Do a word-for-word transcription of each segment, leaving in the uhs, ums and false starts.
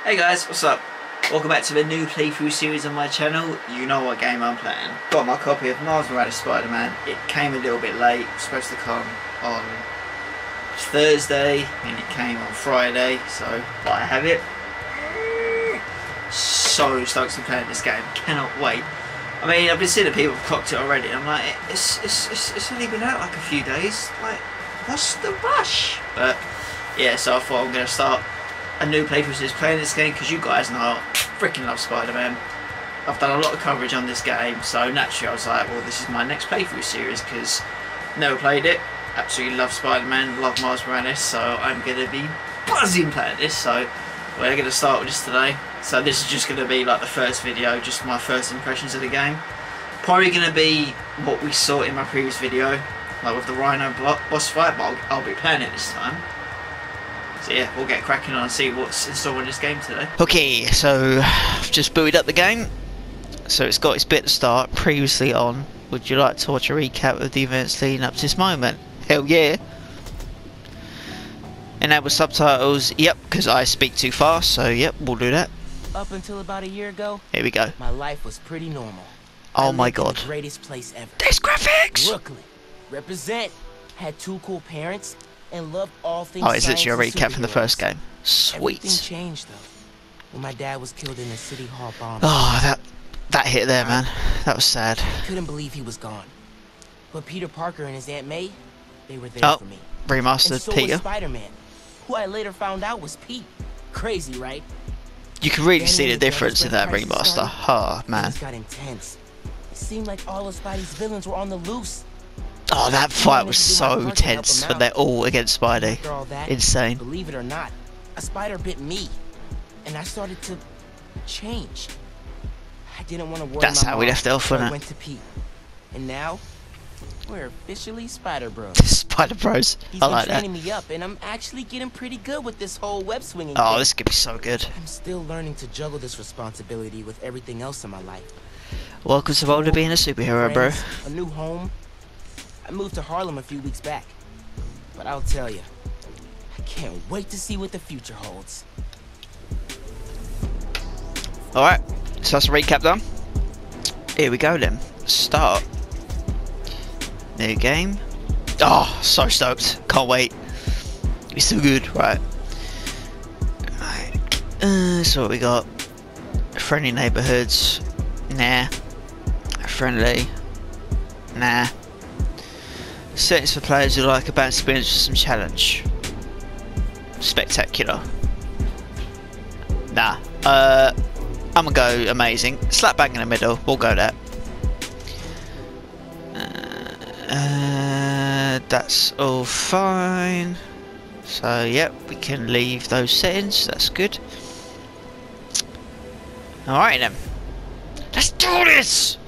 Hey guys, what's up? Welcome back to a new playthrough series on my channel. You know what game I'm playing. Got my copy of Miles Morales Spider-Man. It came a little bit late. It was supposed to come on Thursday and it came on Friday, so but I have it. So stoked to be playing this game. Cannot wait. I mean, I've been seeing that people have clocked it already. I'm like, it's, it's, it's, it's only been out like a few days. Like, what's the rush? But yeah, so I thought I'm going to start a new playthrough series playing this game because you guys know I freaking love Spider-Man. I've done a lot of coverage on this game, so naturally I was like, well, this is my next playthrough series because never played it. Absolutely love Spider-Man, love Miles Morales, so I'm going to be buzzing playing this. So we're going to start with this today. So this is just going to be like the first video, just my first impressions of the game. Probably going to be what we saw in my previous video, like with the Rhino boss fight, but I'll, I'll be playing it this time. So yeah, we'll get cracking on and see what's in store in this game today. Okay, so I've just booted up the game. So it's got its bit to start previously on. Would you like to watch a recap of the events leading up to this moment? Hell yeah. Enable subtitles, yep, because I speak too fast, so yep, we'll do that. Up until about a year ago, here we go. My life was pretty normal. Oh I my lived in god. The greatest place ever. There's graphics! Brooklyn. Represent. Had two cool parents and loved all things. Oh, it's literally a recap from the first game. Everything Sweet. changed though when my dad was killed in a city hall bomb. Oh, that that hit there, man. That was sad. I couldn't believe he was gone. But Peter Parker and his Aunt May, they were there oh, for me. Remastered and so Peter. Was Spider-Man, who I later found out was Pete. Crazy, right? You can really Then see the when difference in that Crisis remaster. started, Oh man. Things got intense. It seemed like all of Spidey's villains were on the loose. Oh, that fight was so tense when they're all against Spidey. After all that, Insane. Believe it or not, a spider bit me, and I started to change. I didn't want to worry. That's my how we mom, left it off, so wasn't I it? went to Pete, and now we're officially Spider Bros. Spider Bros. He's I been like that. training me up, and I'm actually getting pretty good with this whole web swinging. Oh, thing. this could be so good. I'm still learning to juggle this responsibility with everything else in my life. Welcome to the world of being a superhero, bro. Friends, a new home. I moved to Harlem a few weeks back, but I'll tell you, I can't wait to see what the future holds. Alright, so that's a recap done. Here we go then. Start. New game. Oh, so stoked. Can't wait. It's so good, right? Right. Uh, so what we got? Friendly neighborhoods. Nah. Friendly. Nah. Settings for players who like a bad experience with some challenge. Spectacular. Nah. Uh, I'm gonna go amazing. Slap bang in the middle. We'll go that. Uh, uh, that's all fine. So yep, we can leave those settings. That's good. All right then. Let's do this.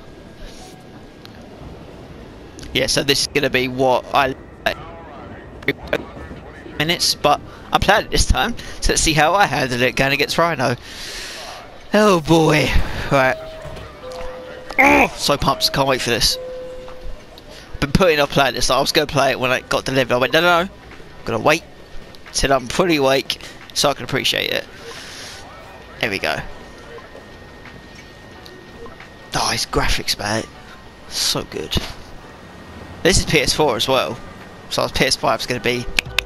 Yeah, so this is gonna be what I minutes, but I'm playing it this time, so let's see how I handle it going against Rhino. Oh boy, right. Oh, so pumped, can't wait for this. Been putting off playing this. I was gonna play it when it got delivered. I went, no, no, no, I'm gonna wait till I'm fully awake so I can appreciate it. There we go. Oh, his graphics, man, so good. This is P S four as well, so P S five is going to be.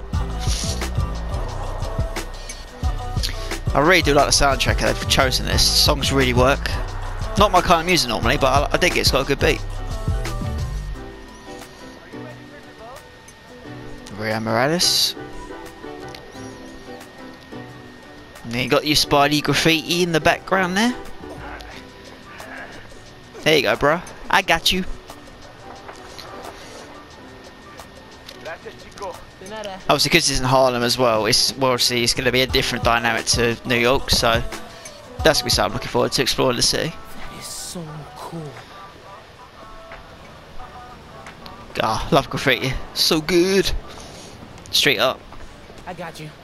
I really do like the soundtrack they've chosen. This songs really work. Not my kind of music normally, but I, I think it's got a good beat. Rhino Morales. And then you got your Spidey graffiti in the background there. There you go, bro. I got you. Obviously, because it's in Harlem as well, it's well, obviously it's going to be a different dynamic to New York, so that's going to be something I'm looking forward to exploring the city. That is so cool. Ah, oh, love graffiti. So good. Straight up. I got you.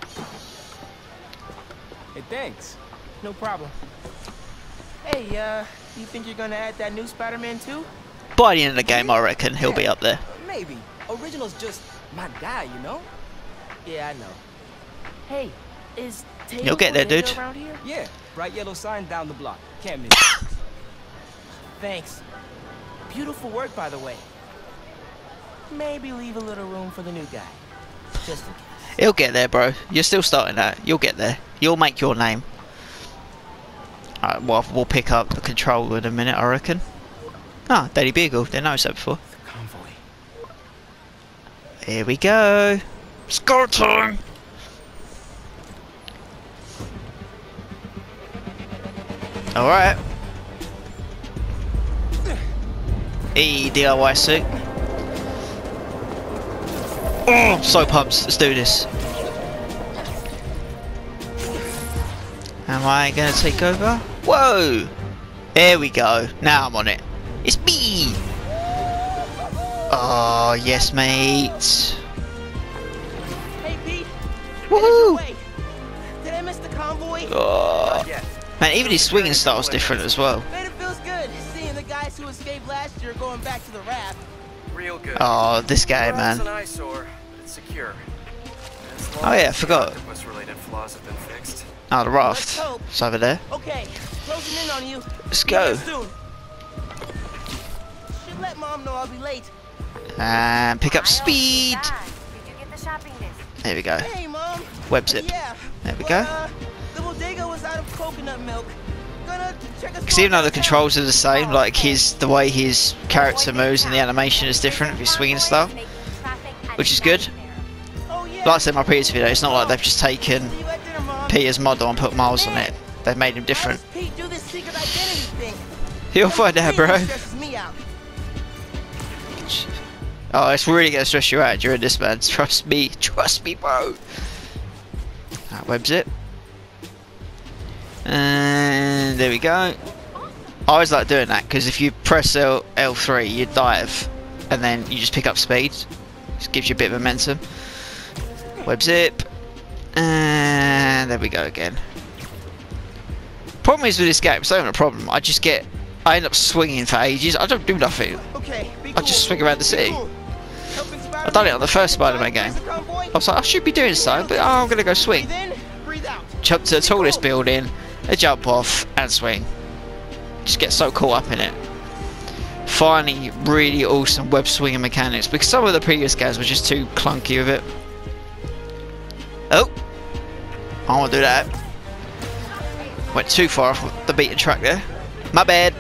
Hey, thanks. No problem. Hey, uh, you think you're gonna add that new Spider-Man too? By the end of the game, I reckon he'll be up there. Maybe. Original's just my guy, you know? Yeah, I know. Hey, is table You'll get there, bodega dude. around here? Yeah, bright yellow sign down the block. Can't miss it. Thanks. Beautiful work, by the way. Maybe leave a little room for the new guy. Just in case. He'll get there, bro. You're still starting that. You'll get there. You'll make your name. Alright, well, we'll pick up the control in a minute, I reckon. Ah, Daily Bugle. Didn't notice that before. The convoy. Here we go. Score time! Alright. E D I Y suit. Oh, so pumped. Let's do this. Am I gonna take over? Whoa! There we go. Now I'm on it. It's me! Oh, yes, mate. Hey, Pete. Woohoo! Did I miss the convoy? Oh. Man, even his swinging style's different as well. Man, it feels good seeing the guys who escaped last year going back to the raft. Real good. Oh, this guy, man. It's an eyesore, but it's secure. As long Oh yeah, I as the forgot. octopus-related flaws have been fixed. Oh, the Let's raft. hope. It's over there. Okay, closing in on you. Let's Be go. here soon. Should let Mom know I'll be late. And pick up speed. Dad, did you get the shopping list? There we go. Hey, Mom. Web zip. Yeah. There we but, go. Uh, the bodega was out of coconut milk. Gonna check a Because even though the store controls are the same, downtown. like his the way his character moves and the animation is different with his swinging style, which is good. Oh, yeah. Like I said in my previous video, it's not like they've just taken See you at dinner, Mom. Peter's model and put miles on it. They've made him How different. does Pete do this secret identity thing? You'll find out, bro. Really stresses me out. Oh, it's really gonna stress you out during this, man. Trust me, trust me, bro. That web zip. And there we go. I always like doing that because if you press L L3, you dive, and then you just pick up speed. Just gives you a bit of momentum. Web zip, and there we go again. Problem is with this game, it's not even a problem. I just get, I end up swinging for ages. I don't do nothing. Okay, be I cool. just swing around the Be city. cool. Helping I done it on the first Spider-Man game. Raise the convoy. I was like, I should be doing something, but oh, I'm gonna go swing. Breathe in, breathe out. Jump to the tallest building, a jump off, and swing. Just get so caught up in it. Finding really awesome web swinging mechanics because some of the previous games were just too clunky with it. Oh, I don't want to do that. Went too far off the beaten track there. My bad.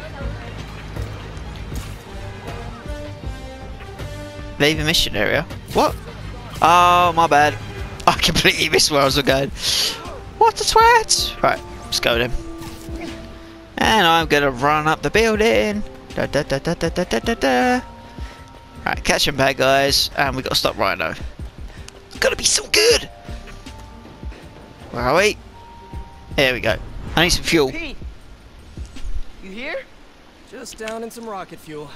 Leave a mission area. What? Oh, my bad. I completely missed where I was going. What the twat? Right, let's go then. And I'm gonna run up the building. Da, da, da, da, da, da, da, da. Right, catch them bad guys, and we gotta stop Rhino. It's gotta be so good. Where are we? There we go. I need some fuel. Pete, you here? Just down in some rocket fuel.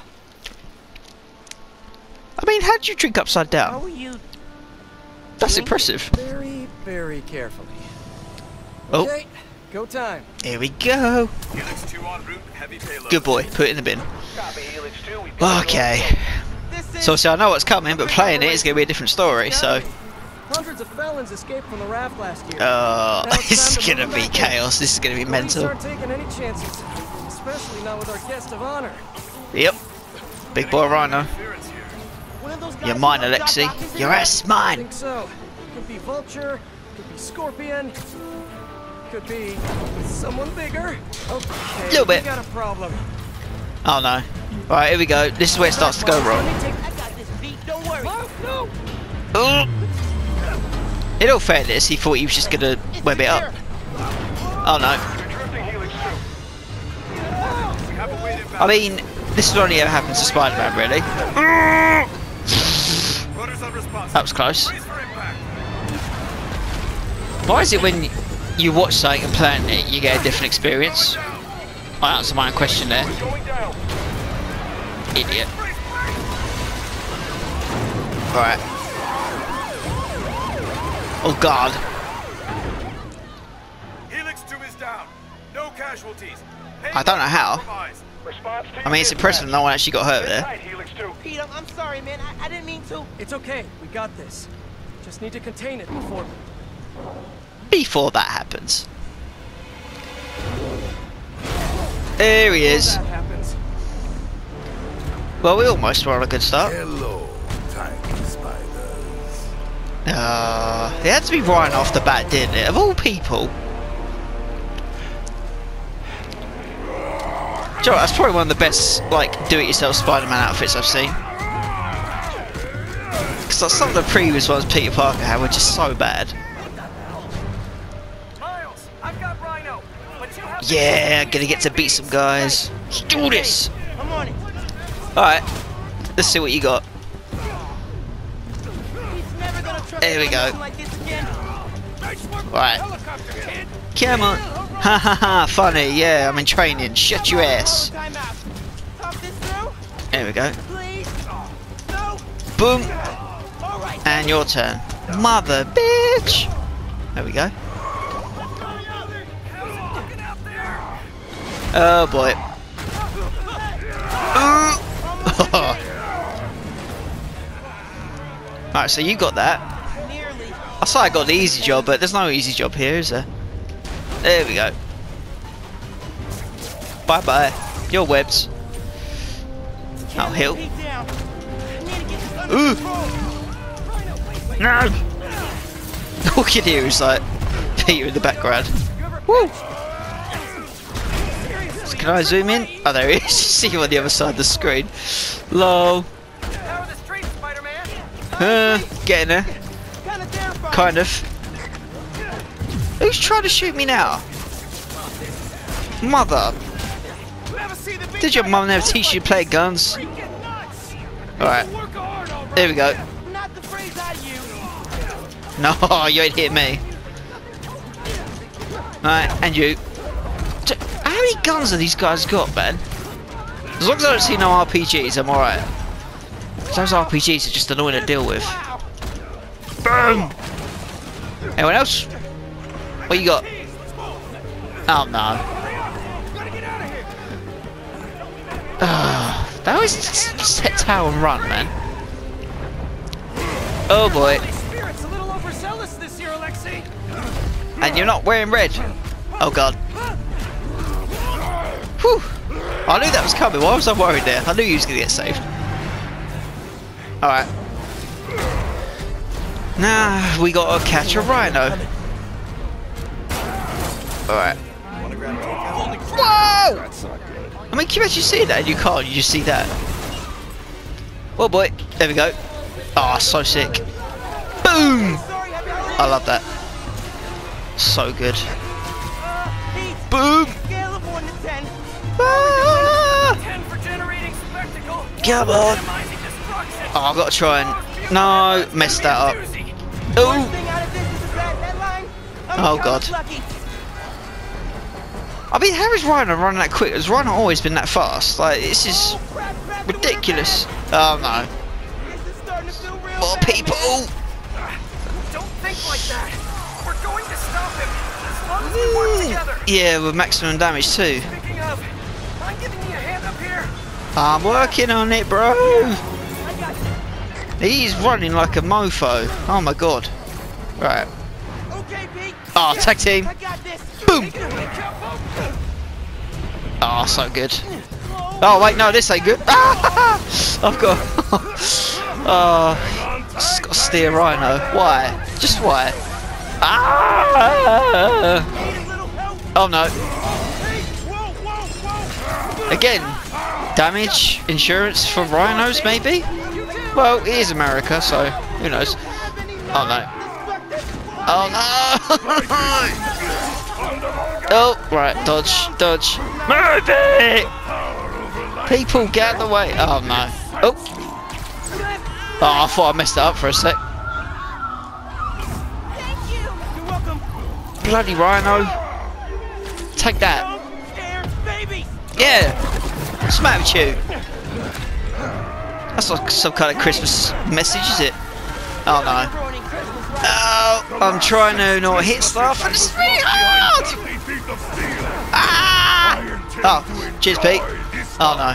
I mean, how'd you drink upside How down? are you? That's doing? impressive. Very, very carefully. Oh. Okay, go time. Here we go. Helix two en route, heavy payload. Good boy. Put it in the bin. Copy, Helix two, we've got Okay. This is So, see, I know what's coming, but playing it is gonna be a different story. So, Hundreds of felons escaped from the raft last year. uh, Now it's this is time to gonna move be back in. chaos. This is gonna be Police mental. aren't taking any chances, especially not with our guest of honor. Yep. Big boy Rhino. interference here. one of those guys You're who mine, got dropped Alexi. off his Your head. ass is I mine. think so. Could be Vulture, could be Scorpion, could be someone bigger. Okay, Little bit. we got a problem. Oh no. Alright, here we go. This is where it starts to go wrong. Let me take- I got this, Pete. Don't worry. Oh, no! Ooh. In all fairness, he thought he was just gonna web it up. Oh no. You're drifting, Helix two. We have a weight inbound. I mean, this has only ever happened to Spider-Man, really. Rudder's unresponsive. That was close. Brace for impact. Why is it when you watch something and plan it, you get a different experience? I answered my own question there. Going down. Idiot. Brace, brace. Alright. Oh god. Helix two is down. No casualties. I don't know how. Compromise. Response to I mean, it's impressive no one actually got hurt there. Right, Helix two. Pete, I'm, I'm sorry, man. I, I didn't mean to. It's okay, we got this. Just need to contain it before... before that happens. There he is. That happens. Well, we almost were on a good start. Hello, tiny spiders. Uh, it had to be Rhino off the bat, didn't it? Of all people. Do you know what, that's probably one of the best, like, do-it-yourself Spider-Man outfits I've seen. Because like, some of the previous ones Peter Parker had were just so bad. Miles, I've got Rhino, but you have to- Yeah, gonna get to beat some guys. Let's do this! I'm on it. Alright, let's see what you got. He's never gonna trust There we go. something like this again. Right. Come on. Ha ha ha, funny, yeah, I'm in training. Shut your ass. Time out. Talk this through, There we go. please. No. Boom. All right. And your turn. Mother bitch. There we go. Oh boy. Alright, so you got that. Nearly. I saw I got the easy job, but there's no easy job here, is there? There we go. Bye bye. Your webs. I'll heal. Keep down. I need to get this under Ooh. control. No! All you can hear is like Peter in the background. Woo! So can I zoom in? Oh, there he is. See him on the other side of the screen. Lol. Power the streets, Spider-Man. Uh, getting there. Kind of terrifying. Kind of. Who's trying to shoot me now? Mother. Never see the big Did your guy mum never look teach you like to play this. guns? Freaking nuts. Alright. Work hard, all right. There we go. Not the phrase I use. No, you ain't hit me. Alright, and you. J- How many guns have these guys got, man? As long as I don't see no R P Gs, I'm alright. Those R P Gs are just annoying to deal with. Wow. Boom! Anyone else? What you got? Oh no. Ah, that was just set tail and run, man. Oh boy. My spirit's a little overzealous this year, Alexei. And you're not wearing red. Oh god. Whew. I knew that was coming. Why was I worried there? I knew he was going to get saved. Alright. Now we got to catch a Rhino. Alright. Whoa! I mean, can you actually see that in your car? You just see that. Oh boy. There we go. Oh, so sick. Boom! I love that. So good. Boom! Scale of one to ten. Ah! ten for generating spectacle. Come on! Minimizing destruction. Oh, I've got to try and... No, messed that up. Worst Oh! thing out of this is a bad headline. I'm Oh, kinda God. lucky. I mean, how is Rhino running that quick? Has Rhino always been that fast? Like, this is Oh, crap, crap, it ridiculous. worked. Oh no. This is starting to feel real More bad, people! man. Don't think like that. We're going to stop him as long as we work together. Yeah, with maximum damage too. Speaking of, I'm giving you a hand up here. I'm working on it, bro. I got you. He's running like a mofo. Oh my god. Right. Okay, Pete. Oh, Yeah, tag team. I got this. Boom. Take it away, Capo. Oh, so good. Oh wait, no, this ain't good. Ah! I've got. Oh, just got to steer Rhino. Why? Just why? Ah! Need a little help. Oh no. Hey, whoa, whoa, whoa. Again, damage insurance for rhinos, maybe? Well, it is America, so who knows? Oh no. Oh no! Oh, right, dodge, dodge. Move it! People, get out of the way. Oh no. Oh. Oh, I thought I messed it up for a sec. Thank you. You're welcome. Bloody rhino. Take that. Don't scare babies. Yeah. What's the matter with you? That's like some kind of Christmas message, is it? Oh no. Ruining Christmas, right? Oh, I'm trying to not hit stuff and it's really hard! Ah! Oh, cheers, Pete. Oh no.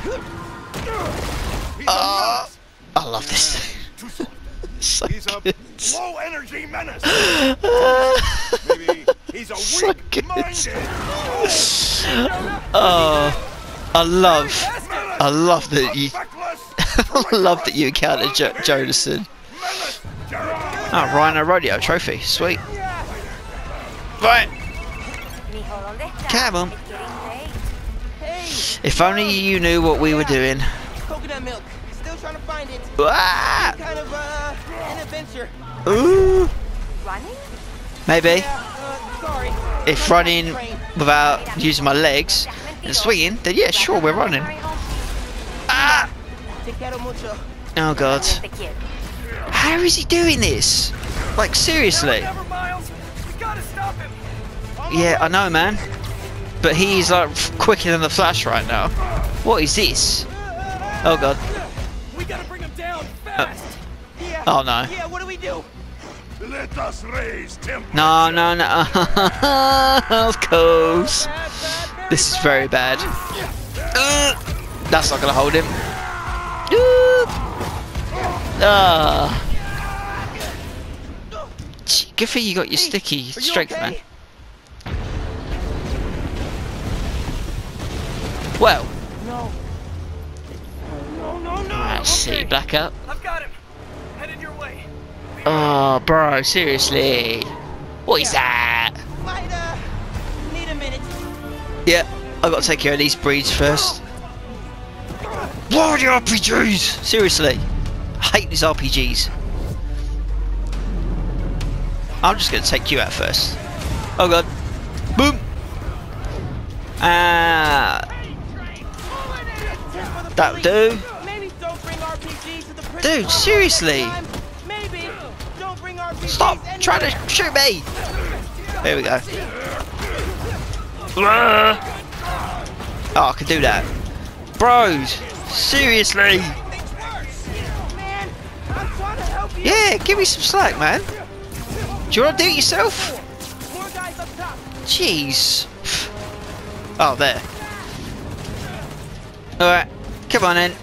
Oh, I love this thing. So He's a good. low energy menace. Ah. Maybe He's a So good. weak-minded. Oh, I love, I love that you, I love that you encountered jo Jonathan. Oh, Rhino Rodeo trophy, sweet. Right, Mijo, ¿dónde estás? come on. It's getting late. Hey, If only you knew what we were doing. coconut milk. Still trying to find it. Ah! Kind of uh, an adventure. Ooh, Running? maybe. Yeah, uh, sorry. If running without using my legs and swinging, then yeah, sure, we're running. Ah! Te quiero mucho. Oh god. Te quiero. How is he doing this? Like, seriously? Never, Miles. We gotta stop him. Yeah, I know, man. But he's like quicker than the Flash right now. What is this? Oh god. We gotta bring him down fast. Yeah. Oh no. Yeah, what do we do? Let us raise temperature. No, no, no. Of course. Bad, bad, very This is bad. very bad. Uh, that's not gonna hold him. Uh, Ah. Gee, good thing you got your sticky Are you strength, okay? man. Well, No. No, no, no. let's see, Okay. blackout. I've got him. Headed your way. Oh, bro, seriously. What is that? Might, uh, need a minute. Yeah, I got to take care of these breeds first. What are the R P Gs? Seriously, I hate these R P Gs. I'm just going to take you out first. Oh god. Boom. Ah. That'll do. Maybe don't bring R P Gs to the prison. Dude, seriously. Maybe don't bring R P Gs. Stop anywhere. trying to shoot me. There we go. Ah. Oh, I can do that. Bros, seriously. Man, I'm trying to help you. Yeah, give me some slack, man. Do you want to do it yourself? More guys up top. Jeez. Oh, there. Alright, come on in.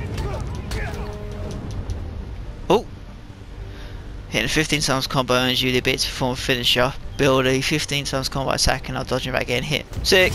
Oh. Hitting fifteen times combo earns you the ability to perform a finisher. Build a fifteen times combo attack and I'll dodge without getting hit. Sick.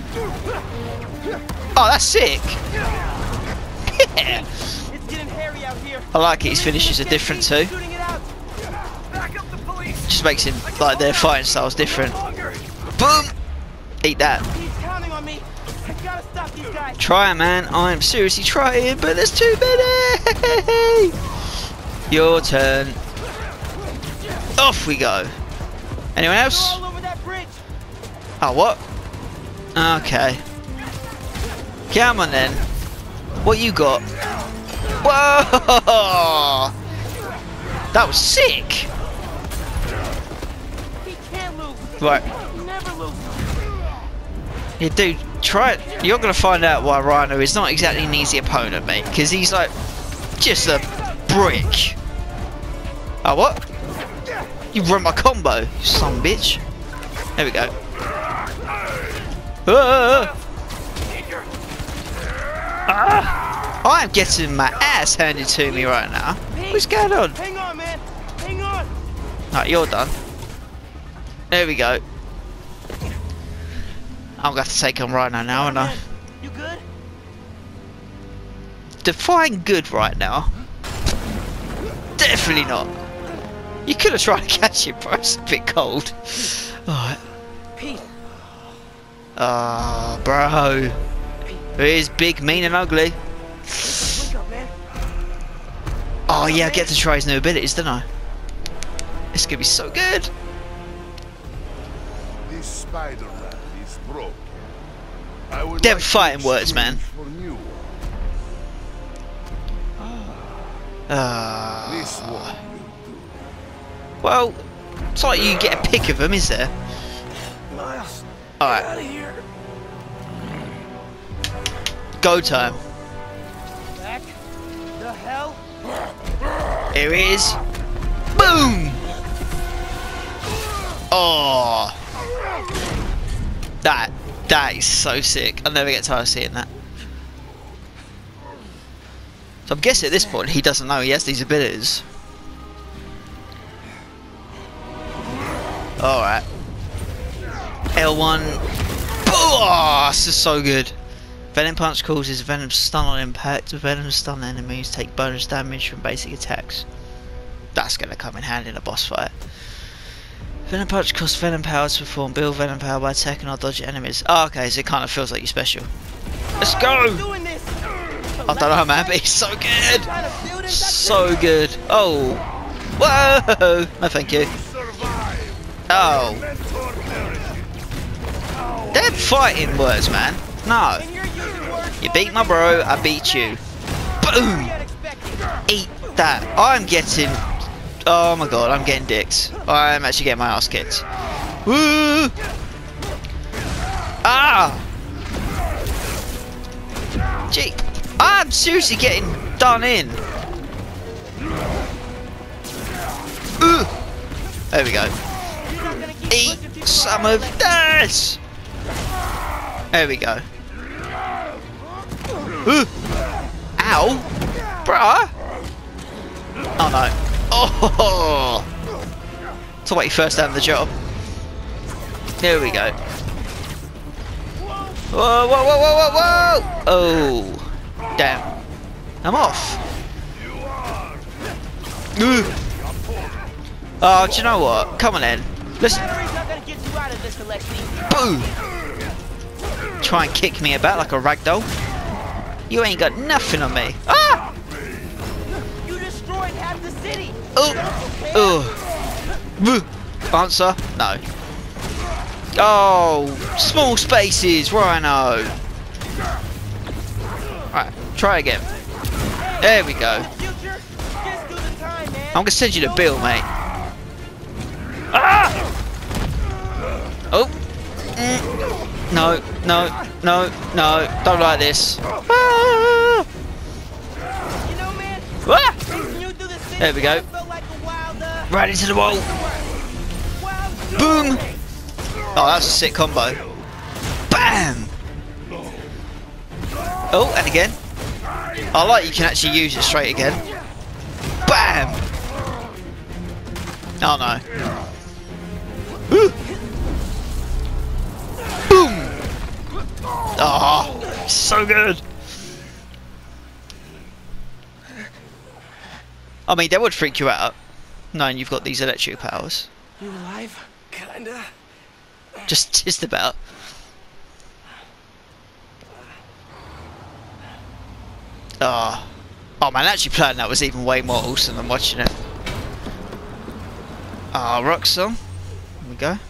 Oh, that's sick. Yeah. It's getting hairy out here. I like it, his finishes are different too. Shooting it out. Back up the police. Just makes him, like, their fighting styles different. Longer. Boom! Eat that. He's counting on me. I gotta stop these guys. Try, man. I'm seriously trying, but there's too many. Your turn. Off we go. Anyone They're else? all over that bridge. Oh, what? Okay. Come on then. What you got? Whoa! That was sick. He can't lose. Right. He never loses. Yeah, dude, try it. You're gonna find out why Rhino is not exactly an easy opponent, mate. Because he's like just a brick. Oh, what? You run my combo, you son of a bitch. There we go. Ah! Ah! I'm getting my ass handed to me right now. What's going on? Hang on, man. Hang on. Right, you're done. There we go. I'm gonna have to take on Rhino now, aren't I? Man, you good? Define good right now. Definitely not. You could have tried to catch it, bro. It's a bit cold. Alright. Pete. Ah, bro. It is big, mean, and ugly. Wake up, man. Oh, yeah, I get to try his new abilities, don't I? It's gonna be so good. This Spiderman is broken. I would Them like to fighting words, man. exchange for new. Ah. This one. Well, it's like you get a pick of them, is there? Miles, Alright, out of here. go time. Back. The hell? Here it is. Boom! Oh. That, that is so sick. I'll never get tired of seeing that. So I'm guessing at this point he doesn't know he has these abilities. Alright. L one. Oh, this is so good. Venom Punch causes Venom stun on impact. Venom stun enemies take bonus damage from basic attacks. That's going to come in handy in a boss fight. Venom Punch costs Venom Power to perform. Build Venom Power by attacking or dodging enemies. Oh, okay, so it kind of feels like you're special. Let's go! I don't know, man, but he's so good! So good. Oh. Whoa! No, thank you. Oh. They're fighting words, man. No. You beat my bro, I beat you. Boom! Eat that. I'm getting... Oh my god, I'm getting dicked. I'm actually getting my ass kicked. Woo! Ah! Gee, I'm seriously getting done in. Ooh. There we go. Eat some of this. There we go. Ooh. Ow, bruh. Oh no. Oh. That's what you first had the job. There we go. Whoa, whoa, whoa, whoa, whoa, whoa! Oh, damn! I'm off. Ooh. Oh, do you know what? Come on then. Let's. Boom! Try and kick me about like a ragdoll. You ain't got nothing on me. Ah! You destroyed half the city. Oh, oh. Answer? No. Oh, small spaces, Rhino. Right, try again. There we go. I'm gonna send you the bill, mate. Ah! Oh. Mm. No, no, no, no. Don't like this. Ah! Ah! There we go. Right into the wall. Boom. Oh, that's a sick combo. Bam! Oh, and again. I like you can actually use it straight again. Bam! Oh no. Woo. Boom! Oh, so good. I mean, that would freak you out, knowing you've got these electric powers. You alive? Kinda. Just, just about. Oh. Oh man, actually playing that was even way more awesome than watching it. Ah, oh, rock song. Here we go.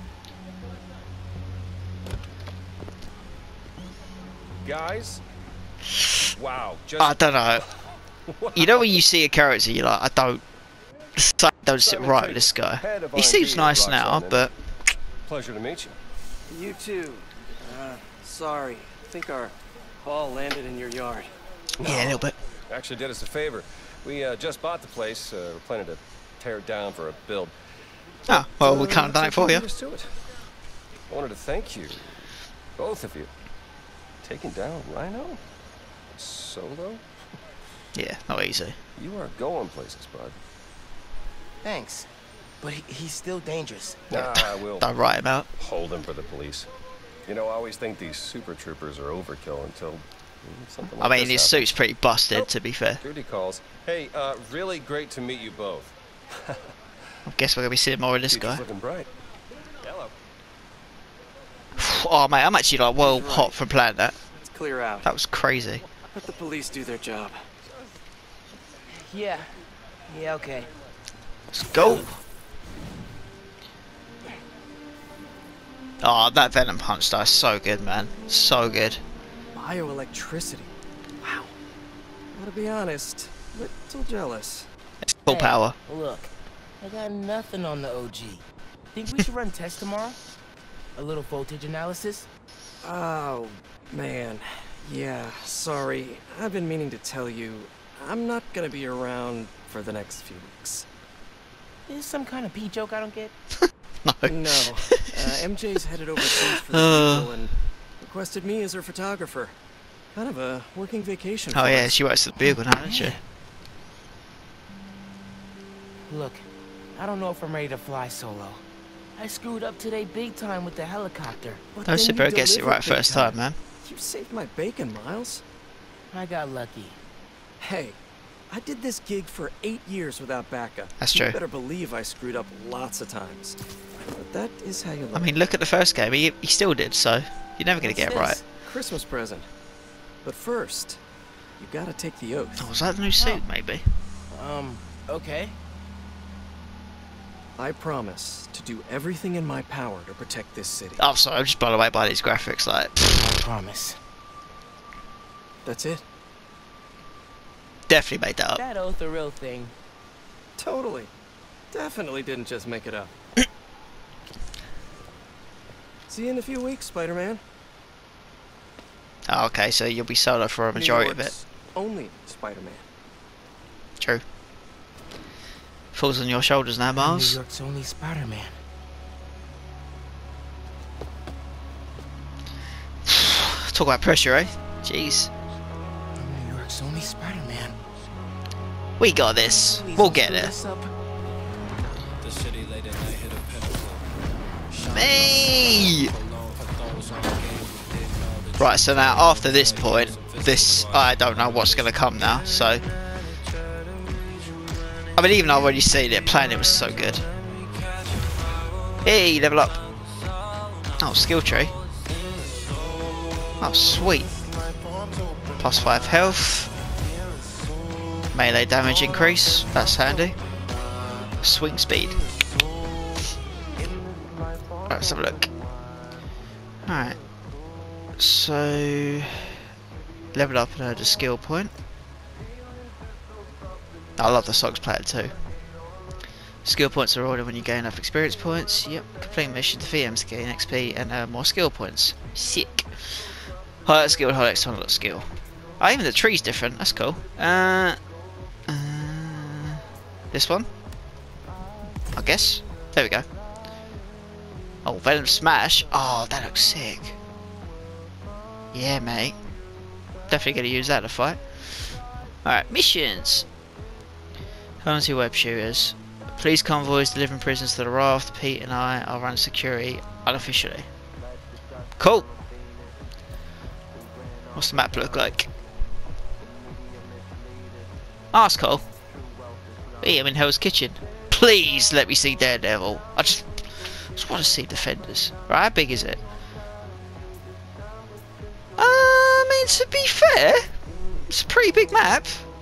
Guys? Wow, just... I don't know. Wow. You know when you see a character, you're like, I don't... I don't sit right with this guy. He seems nice now, but... Pleasure to meet you. You too. Uh, sorry. I think our ball landed in your yard. Yeah, a little bit. Actually did us a favor. We uh, just bought the place. Uh, we're planning to tear it down for a build. Oh, well, uh, we can't have done it for you. To it. I wanted to thank you, both of you, taking down Rhino solo. Yeah, not easy. You are going places, bud. Thanks. But he, he's still dangerous. Nah, I will Don't write him out. hold him for the police. You know, I always think these super troopers are overkill until mm, something like I mean, this his happens. suit's pretty busted, Nope. to be fair. Duty calls. Hey, uh, really great to meet you both. I guess we're going to be seeing more of this Future's guy. looking bright. Hello. Oh, mate, I'm actually like well Right. hot from playing that. Let's clear out. That was crazy. Let the police do their job. Yeah. Yeah, okay. Let's go. Oh, that Venom Punch though is so good, man. So good. Bioelectricity. Wow. Well, to be honest, little jealous. It's full Hey, power. Look, I got nothing on the O G. Think we should run tests tomorrow? A little voltage analysis? Oh, man. Yeah, sorry. I've been meaning to tell you, I'm not gonna be around for the next few weeks. Is this some kind of pee joke I don't get? No. No. Uh, M J's headed overseas for the Uh. people and requested me as her photographer. Kind of a working vacation Oh for yeah, us. she works at the Bugle now, doesn't she? Look, I don't know if I'm ready to fly solo. I screwed up today big time with the helicopter. But No then you superhero gets it delivered right big first time, man. You saved my bacon, Miles. I got lucky. Hey, I did this gig for eight years without backup. That's You true. better believe I screwed up lots of times. But that is how you learn. I mean, look at the first game. He, he still did, so you're never going to get it right. Christmas present. But first, you gotta take the oath. Oh, was that the new suit, maybe? Um, okay. I promise to do everything in my power to protect this city. Oh, sorry, I'm just blown away by these graphics. Like, I promise. That's it? definitely made that up. That oath a real thing. Totally. Definitely didn't just make it up. See you in a few weeks, Spider-Man. Oh, okay, so you'll be solo for a majority of New it. York's only Spider-Man. True. Falls on your shoulders now, New Miles. York's only Spider-Man. Talk about pressure, eh? Jeez. New York's only Spider-Man. We got this. Please We'll don't get screw it. this up. The city late at night hit a pinnacle. Me! Alone for those on the game who didn't know the Right, so now after this point, this I don't know what's going to come now. So, I mean, even though I've already seen it, playing it was so good. Hey, level up. Oh, skill tree. Oh, sweet. Plus five health. Melee damage increase. That's handy. Swing speed. Right, let's have a look. Alright. So, level up and earned a skill point. I love the socks player too. Skill points are ordered when you gain enough experience points. Yep. Complete mission, defeat enemies to gain X P and earn more skill points. Sick. Highlight skill, highlight highlight skill. Oh, even the tree's different. That's cool. Uh, uh, this one, I guess. There we go. Oh, Venom Smash. Oh, that looks sick. Yeah, mate. Definitely gonna use that to fight. Alright, missions. Currency web shooters. Police convoys delivering prisoners to the raft. Pete and I are running security unofficially. Cool. What's the map look like? Oh, that's cool. Hey, I'm in Hell's Kitchen. Please let me see Daredevil. I just, just want to see Defenders. Right, how big is it? Uh, I mean, to be fair, it's a pretty big map.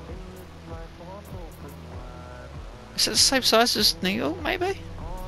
Is it the same size as New York, maybe?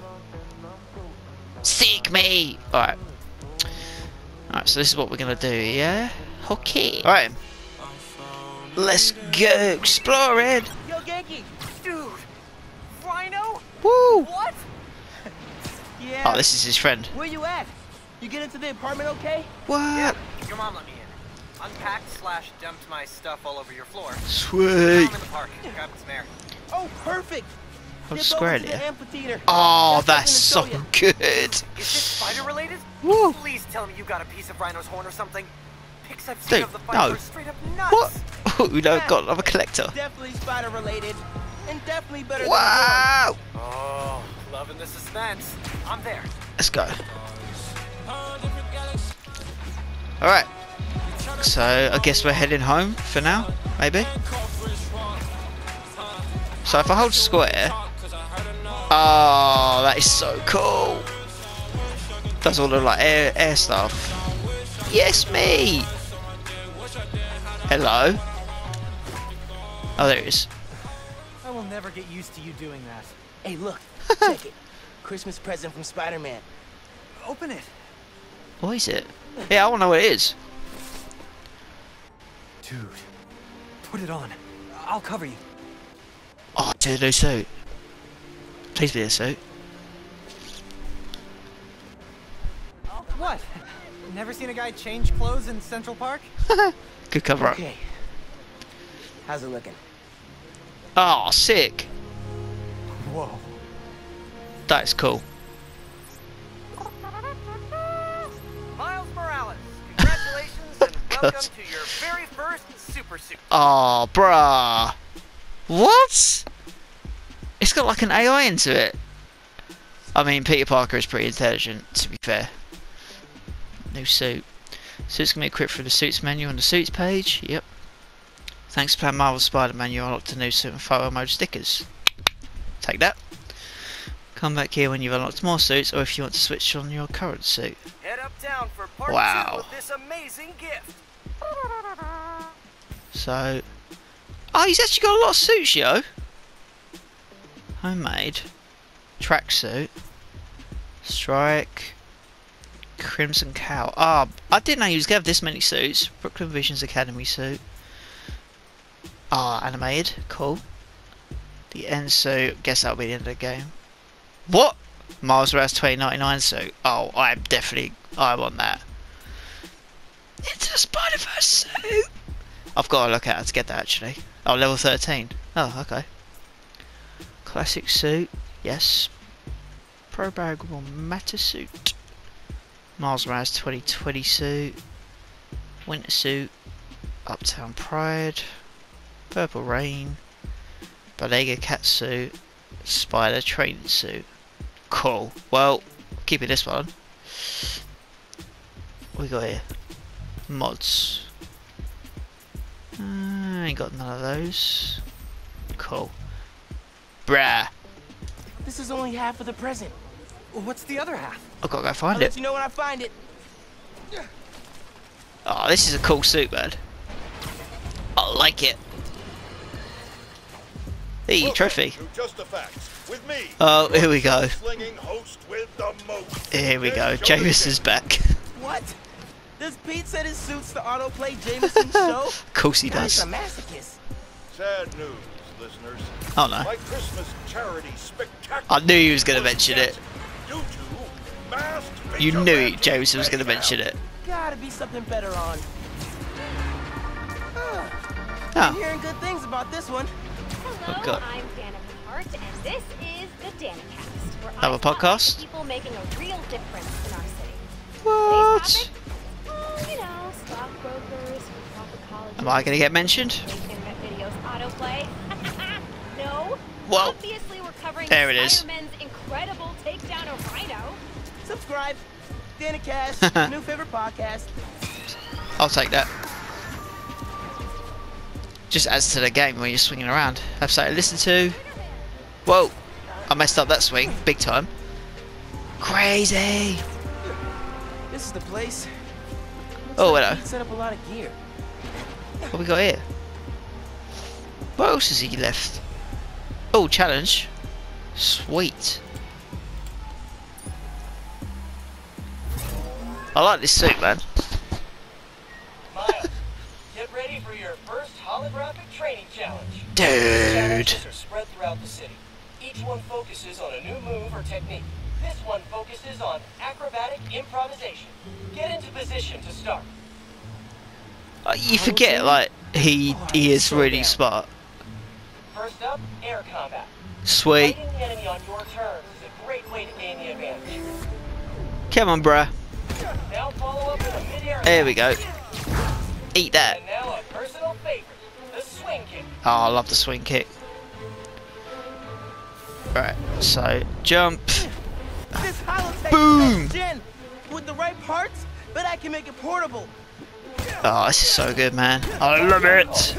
Sick me! Alright. Alright, so this is what we're gonna do, yeah? Okay. Alright. Let's go exploring! Yo, Genki! Dude! Rhino? Woo! What? Yeah. Oh, this is his friend. Where you at? You get into the apartment okay? What? Your mom let me in. Unpacked slash dumped my stuff all over your floor. Now Sweet. I'm in the park. Grab some air. Oh, perfect! I'm Dip square over to here. the amphitheater. Oh, Got that's something so to show ya. good. Is this spider related? Woo. Please tell me you got a piece of Rhino's horn or something. Pics I've seen Dude, of the no. fight are straight up nuts. What? Oh, we don't got another collector. Definitely spider related. And definitely better than Wow! Oh, loving the suspense. I'm there. Let's go. Alright. So, I guess we're heading home for now, maybe? So if I hold square... Oh, that is so cool! Does all the like air, air stuff. Yes, me! Hello? Oh, there it is. I will never get used to you doing that. Hey, look. Check it. Christmas present from Spider-Man. Open it. What is it? Yeah, I want to know what it is. Dude, put it on. I'll cover you. Oh, it's a new suit. Please be a suit. What? Never seen a guy change clothes in Central Park? Good cover up. Okay. How's it looking? Oh, sick. Whoa. That is cool. Miles Morales, congratulations and welcome God. to your very first super suit. Oh, bruh. What? It's got like an A I into it. I mean, Peter Parker is pretty intelligent, to be fair. New suit. Suits can be equipped through the suits menu on the suits page. Yep. Thanks to playing Marvel Spider-Man, you unlocked a new suit and photo mode stickers. Take that. Come back here when you've unlocked more suits, or if you want to switch on your current suit. Head uptown for part Wow. two of this amazing gift. So, oh, he's actually got a lot of suits, yo. Homemade, tracksuit, strike, crimson cow. Ah, oh, I didn't know he was gonna have this many suits. Brooklyn Visions Academy suit. Ah, oh, animated, cool. The end suit. Guess that'll be the end of the game. What? Miles Morales twenty ninety-nine suit. Oh, I'm definitely. I want that. Into the Spider-Verse suit. I've got to look at it to get that actually. Oh, level thirteen. Oh, okay. Classic suit. Yes. Programmable matter suit. Miles Morales twenty twenty suit. Winter suit. Uptown Pride. Purple Rain. Bodega cat suit. Spider training suit. Cool. Well, keep it this one. What we got here? Mods. Uh, ain't got none of those. Cool. Bruh. This is only half of the present. What's the other half? I've got to go find I'll it. let you know when I find it. Oh, this is a cool suit, man. I like it. Hey, trophy. Just the facts. With me. Oh, here we go. Slinging host with the most. Here we go. Jameson's back. What? Does Pete set his suits to autoplay Jameson's show? Of course he Guy's does. a masochist. Sad news, listeners. Oh no. My Christmas charity spectacular. I knew he was going to mention it. Due to masked You knew vigilante Jameson was going to mayhem. mention it. Gotta be something better on. Huh. Oh. I'm hearing good things about this one. Oh, God. I'm Dana Hart, and this is the DanaCast, where Have I a spotlight podcast? people making a real difference in our city. What? Today's topic? Oh, you know, stockbrokers, for-profit colleges. Am I going to get mentioned? Internet videos autoplay. No. Well, Obviously, we're covering there it is. Spider-Man's incredible takedown of Rhino. Subscribe. DanaCast, new favorite podcast. I'll take that. Just adds to the game when you're swinging around. Have something to listen to. Whoa. I messed up that swing. Big time. Crazy. This is the place. Looks Oh, like hello. Pete set up a lot of gear. What we got here? What else has he left? Oh, challenge. Sweet. I like this suit, man. Miles, get ready for your first holographic training challenge. Dude. Challenges are spread throughout the city. Each one focuses on a new move or technique. This one focuses on acrobatic improvisation. Get into position to start. Uh, you forget, like, he he is really smart. First up, air combat. Sweet. Fighting the enemy on your terms is a great way to gain the advantage. Come on, bruh. Now follow up with a mid-air There we attack. go. Eat that. And now a personal favorite, the swing kick. Oh, I love the swing kick. Right, so jump. This holotech Boom! is gen. With the right parts, but I can make it portable. Oh, this is so good, man. I love it.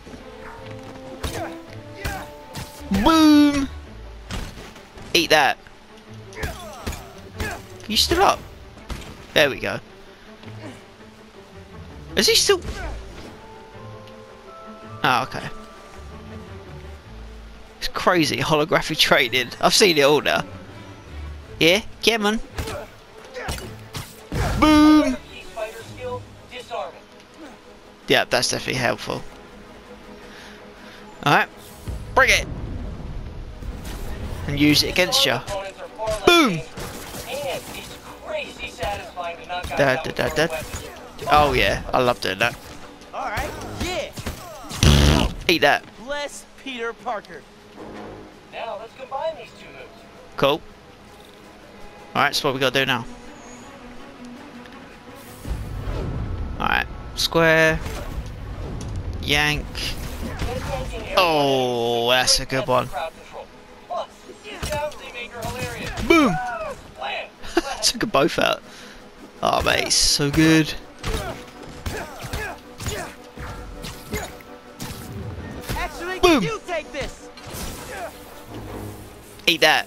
Boom! Eat that. You still up? There we go. Is he still? Oh, okay. It's crazy holographic trading. I've seen it all now. Yeah, come on. Boom! Key fighter skill, disarming. Yeah, that's definitely helpful. Alright, bring it! And use it against you. Opponents are far less Boom! dangerous, and it's crazy satisfying to knock out Da, that da, with da, your da. weapon. Oh yeah, I love doing that. Alright, yeah. Eat that. Bless Peter Parker. Now let's combine these two moves. Cool. Alright, so what we gotta do now? Alright, square. Yank. Get yanking air Oh, weapons. that's a good one. Crowd control. Plus, these sounds they make are hilarious. Boom! Boom! Took them both out. Oh mate, it's so good. Actually, Boom. you take this. Eat that.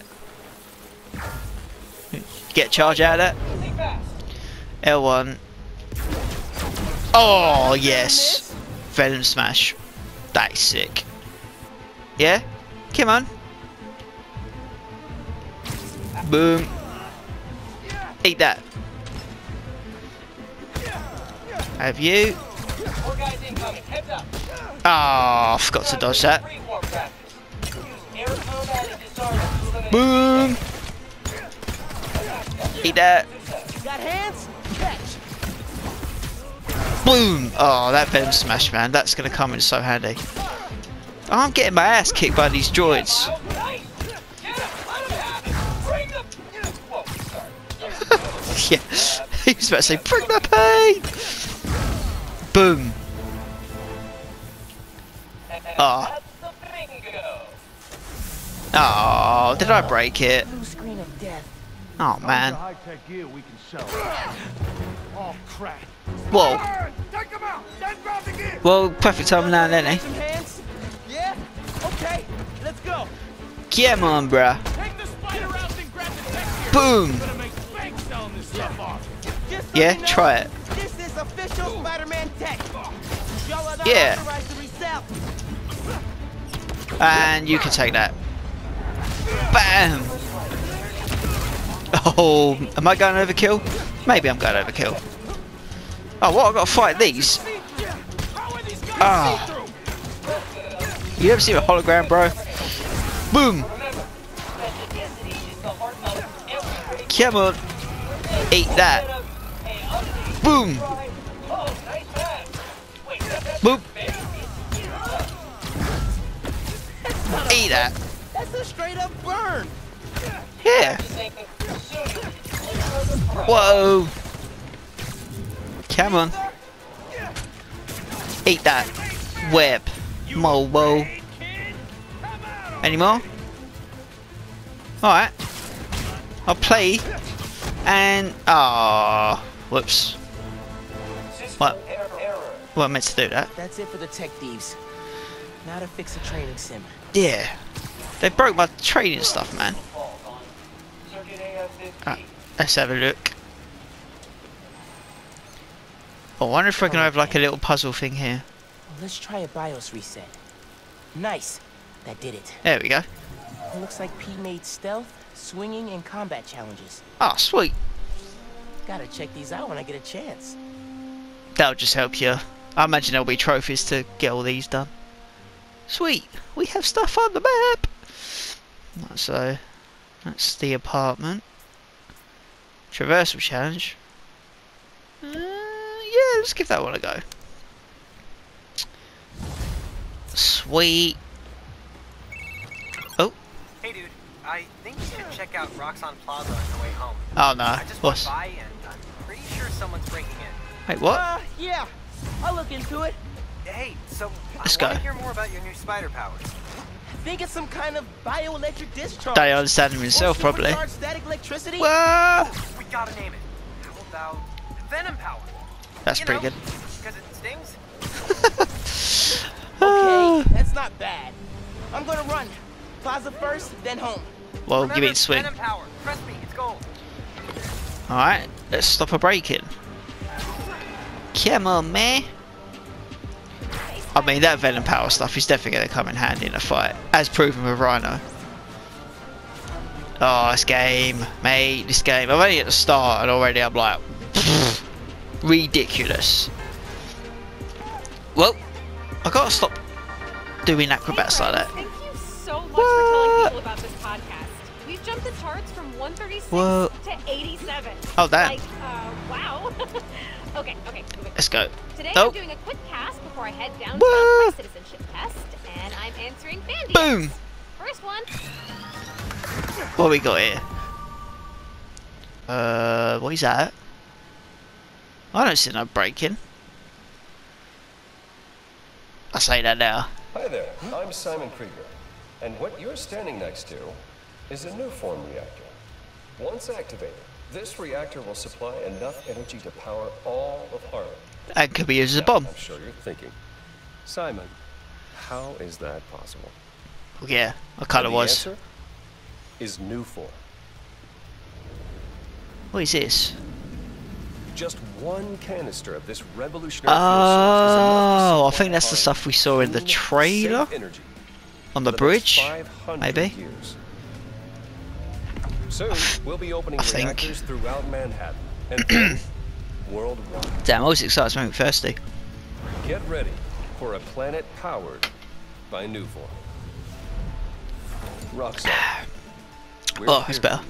Get a charge out of that. L one. Oh yes. Venom smash. That is sick. Yeah? Come on. Boom. Eat that. Have you? Oh, I forgot to dodge that. Boom. Eat that. Got hands? Catch. Boom. Oh, that venom smash, man. That's going to come in so handy. Oh, I'm getting my ass kicked by these droids. Yeah, he was about to say, bring the pain! Boom. Oh. Oh, did I break it? Blue screen of death. Oh, man. High-tech gear we can sell. Oh, crap. Whoa. Take him out! Then grab the gear! Well, perfect time now, then, eh? Some hands? Yeah? Okay, let's go. Come on, bruh. Take the spider out and grab the tech gear! Boom. I'm gonna make bank selling this stuff off. Just so Yeah, you know, try it. This is official Spider-Man tech. Y'all are not Yeah. authorized to resell. And you can take that. Bam! Oh, am I going overkill? Maybe I'm going overkill. Oh, what? I've got to fight these? Ah. You ever see a hologram, bro? Boom! Come on. Eat that. Boom! Boop! Eat that. That's a straight up burn. Yeah. Whoa. Come on. Eat that. Web. Mobo. Any more? Alright. I'll play. And... ah, whoops. What? Well, I meant to do that. That's it for the tech thieves. Now to fix a training sim. Yeah. They broke my training stuff, man. Ah, let's have a look. Oh, I wonder if I can have like a little puzzle thing here. Well, let's try a BIOS reset. Nice. That did it. There we go. It looks like P made stealth, swinging, and combat challenges. Oh, sweet. Gotta check these out when I get a chance. That'll just help you. I imagine there'll be trophies to get all these done. Sweet. We have stuff on the map. Right, so, that's the apartment. Traversal challenge. Uh, yeah, let's give that one a go. Sweet. Oh. Hey, dude. I think you should check out Roxxon Plaza on your way home. Oh no. I just What's? went by and I'm pretty sure someone's breaking in. Wait, what? Uh, yeah. I'll look into it. Hey, so Let's I want go. to hear more about your new spider powers. I think it's some kind of bioelectric discharge. Don't understand him himself, Or probably. supercharged static electricity. Whoa! We gotta name it. How about Venom Power? That's You pretty know, good. Because it stings. Okay, that's not bad. I'm gonna run. Plaza first, then home. Well, Remember, give it a swing. Venom Power. Trust me, it's gold. Alright, let's stop a break-in. Come on, man. I mean, that Venom Power stuff is definitely going to come in handy in a fight, as proven with Rhino. Oh, this game, mate, this game. I'm only at the start and already I'm like, pfft, ridiculous. Well, I got to stop doing acrobats like that. Thank you so much What? for telling people about this podcast. We've jumped the charts from one thirty-six What? to eighty-seven. Oh, damn. Like, uh, wow. okay, okay. moving. Let's go. Today Oh. I'm doing a quick cast before I head downtown What? for my citizenship test, and I'm answering fan Boom. D Ms. First one. What we got here? Uh, what is that? I don't see no breaking. I say that now. Hi there, I'm Simon Krieger, and what you're standing next to is a new form reactor. Once activated, this reactor will supply enough energy to power all of Harlem. And could be used as a Now, bomb. I'm sure you're thinking, Simon, how is that possible? Yeah, I kind of And the was. answer is new form. What is this? Just one canister of this revolutionary fuel source is enough to Oh, I supply think that's the Harlem stuff we saw in the clean, trailer safe energy on the for next bridge. five hundred Maybe. years. Soon, we'll be opening I think. reactors throughout Manhattan and then worldwide. Damn, always excited to make me thirsty. Get ready for a planet powered by new form. Roxanne. we're Oh, here it's for better. you.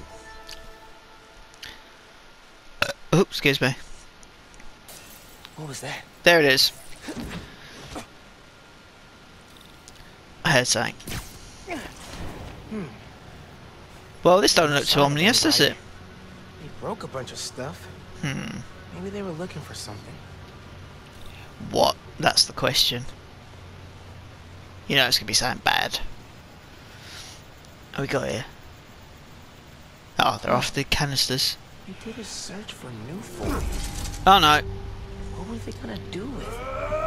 Oh, excuse me. What was that? There it is. I heard something. Well, this don't look too ominous, does it? They broke a bunch of stuff. Hmm. Maybe they were looking for something. What? That's the question. You know it's gonna be something bad. What we got here? Oh, they're off the canisters. They did a search for new form. Oh no. What were they gonna do with it?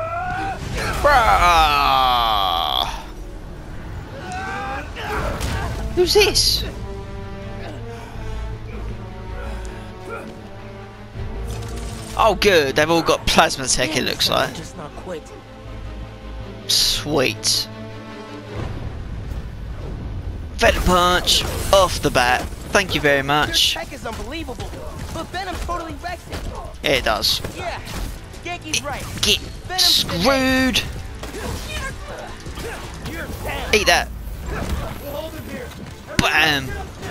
Bruh. Who's this? Oh good, they've all got plasma tech it looks like. Just not quit. Sweet. Venom punch off the bat. Thank you very much. Your tech is unbelievable, but Venom totally wrecks it. Yeah, it does. Yeah, Genki's right. Get Venom's screwed. Eat that. Bam.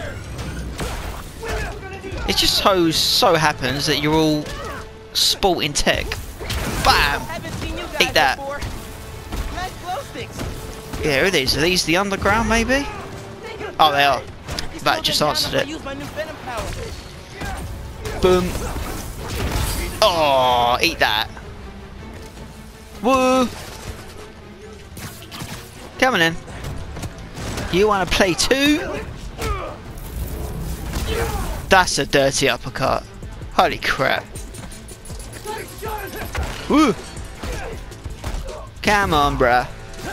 It just so so happens that you're all sporting tech. Bam. Haven't seen you guys Eat that. before. Nice glow sticks. Yeah, who are these? Are these the underground maybe? Oh, they are. You That slowed just them down answered if I it. use my new Venom power. Boom. Oh, eat that. Woo. Come on in. You want to play too? That's a dirty uppercut. Holy crap. Woo. Come on, bruh.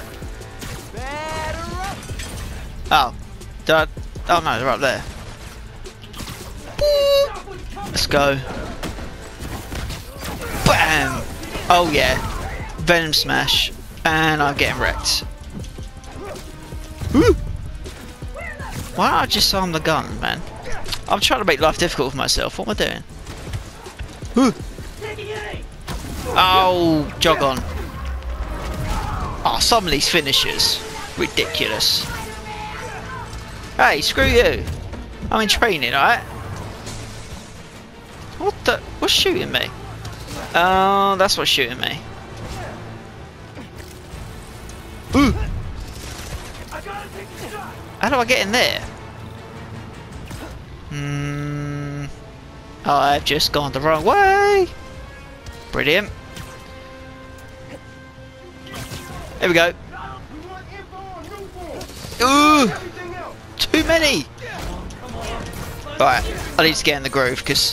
Oh. Did I... Oh no, they're up there. Let's go. Bam! Oh yeah. Venom smash. And I'm getting wrecked. Woo! Why don't I just arm the gun, man? I'm trying to make life difficult for myself. What am I doing? Woo! Oh, jog on. Oh, some of these finishers. Ridiculous. Hey, screw you. I'm in training, alright? What the? What's shooting me? Oh, that's what's shooting me. Ooh. How do I get in there? Hmm. Oh, I've just gone the wrong way. Brilliant. Here we go. Ooh. Too many. Right, I need to get in the groove because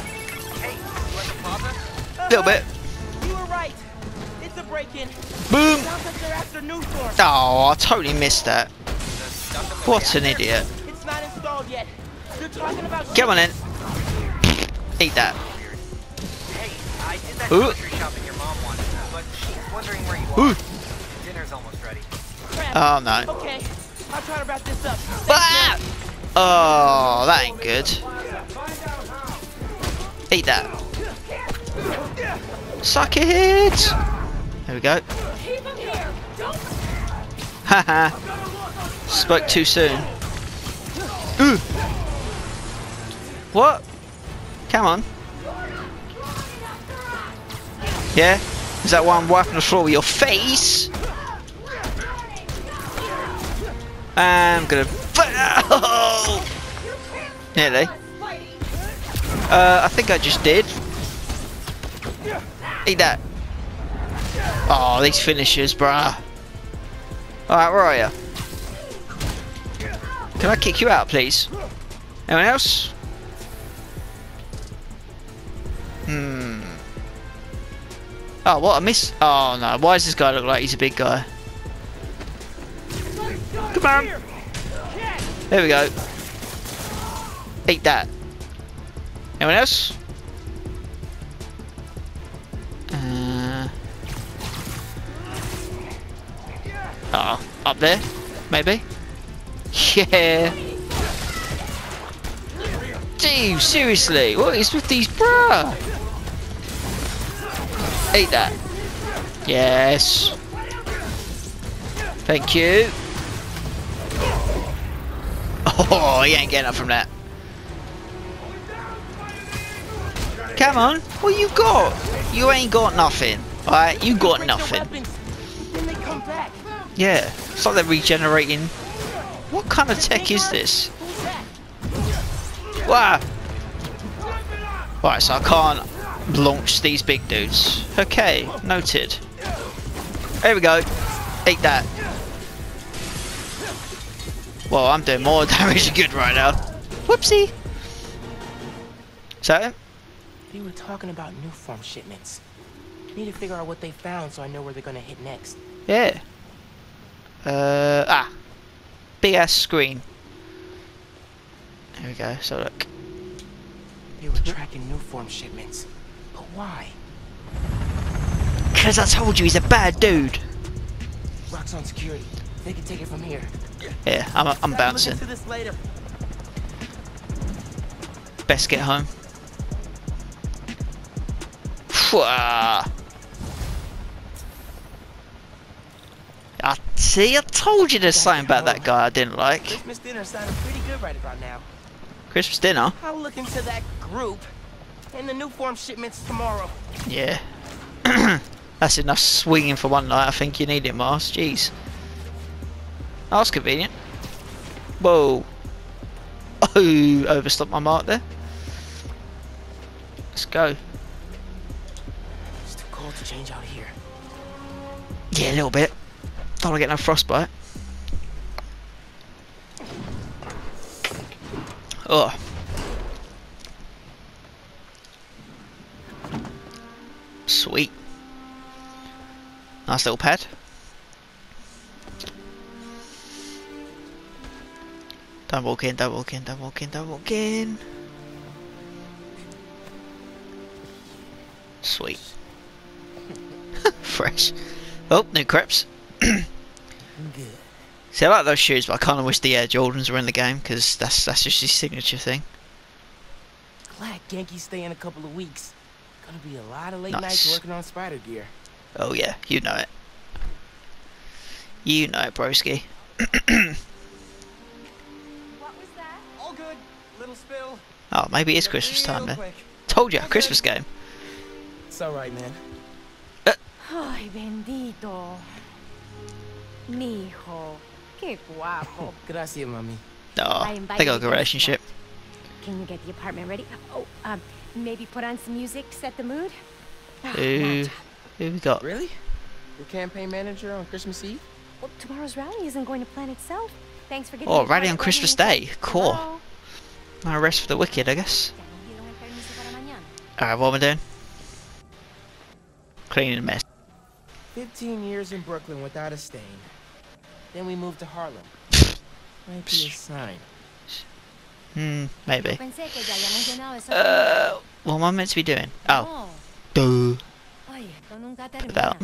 a little bit. You were right. It's a break-in. Boom. Sounds like they're after new form. Oh, I totally missed that. What an idiot. It's not installed yet. They're talking about. Come on in. Eat that. Hey, I did that Ooh. grocery shopping your mom wanted, but she's wondering where you are. Ooh. Dinner's almost ready. Crap. Oh no. Okay, I'll try to wrap this up. Ah! Oh, that ain't good. Eat that. Suck it. There we go. Haha. Spoke too soon. Ooh. What? Come on. Yeah? Is that why I'm wiping the floor with your face? I'm gonna. Oh! Nearly. Uh, I think I just did. Eat that. Oh, these finishers, bruh. Alright, where are you? Can I kick you out, please? Anyone else? Oh, what? I miss. Oh no. Why does this guy look like he's a big guy? Come on. There we go. Eat that. Anyone else? Uh. Oh, up there? Maybe? Yeah. Dude, seriously, what is with these bruh? Eat that. Yes. Thank you. Oh, he ain't getting up from that. Come on, what you got? You ain't got nothing. Alright, you got nothing. Yeah, it's like they're regenerating. What kind of tech is this? Wow. Right, so I can't launch these big dudes. Okay, noted. There we go. Eat that. Well, I'm doing more damage than good right now. Whoopsie. So? We were talking about new form shipments. Need to figure out what they found so I know where they're gonna hit next. Yeah. Uh, ah. Big ass screen. There we go, so look. They were tracking new form shipments. But why? Because I told you he's a bad dude. Rock's on security. They can take it from here. Yeah, I'm, I'm bouncing. Look into this later. Best get home. Whoa. I see, I told you there's something about that guy I didn't like. Christmas dinner sounded pretty good right about now. Christmas dinner? I'll look into that group and the new form shipments tomorrow. Yeah. That's enough swinging for one night. I think you need it, Mars. Jeez. Oh, that's convenient. Whoa. Oh, overstopped my mark there. Let's go. It's too cold to change out here. Yeah, a little bit. Don't want to get no frostbite. Oh. Sweet. Nice little pad. Don't walk in, don't walk in, don't walk in, don't walk in. Sweet. Fresh. Oh, new crepes. See, I like those shoes, but I kind of wish the Air Jordans were in the game, because that's that's just his signature thing. Glad Genki's staying a couple of weeks. Gonna be a lot of late Nice. nights working on spider gear. Oh yeah, you know it. You know it, broski. What was that? All good. Little spill. Oh, maybe it's Christmas time Real then. quick. Told you, Christmas game. It's alright, man. Ay, bendito. Mi hijo. Qué guapo. Gracias, mami. Oh, I they invited got a you good guys relationship. tonight. Can you get the apartment ready? Oh, um, maybe put on some music to set the mood? Ah, Who, Matt. who we got? Really? Your campaign manager on Christmas Eve? Well, tomorrow's rally isn't going to plan itself. Thanks for getting Oh, the rally on apartment Christmas ready Day. and Cool. tomorrow. No rest for the wicked, I guess. Ya nos dieron el permiso para mañana. Alright, what am I doing? Cleaning a mess. Fifteen years in Brooklyn without a stain. Then we moved to Harlem. Might be a sign. Hmm, maybe. Pensé que ya habíamos llenado esa Uh, what am I meant to be doing? Oh. Duh. Oye, esto nunca termina. About.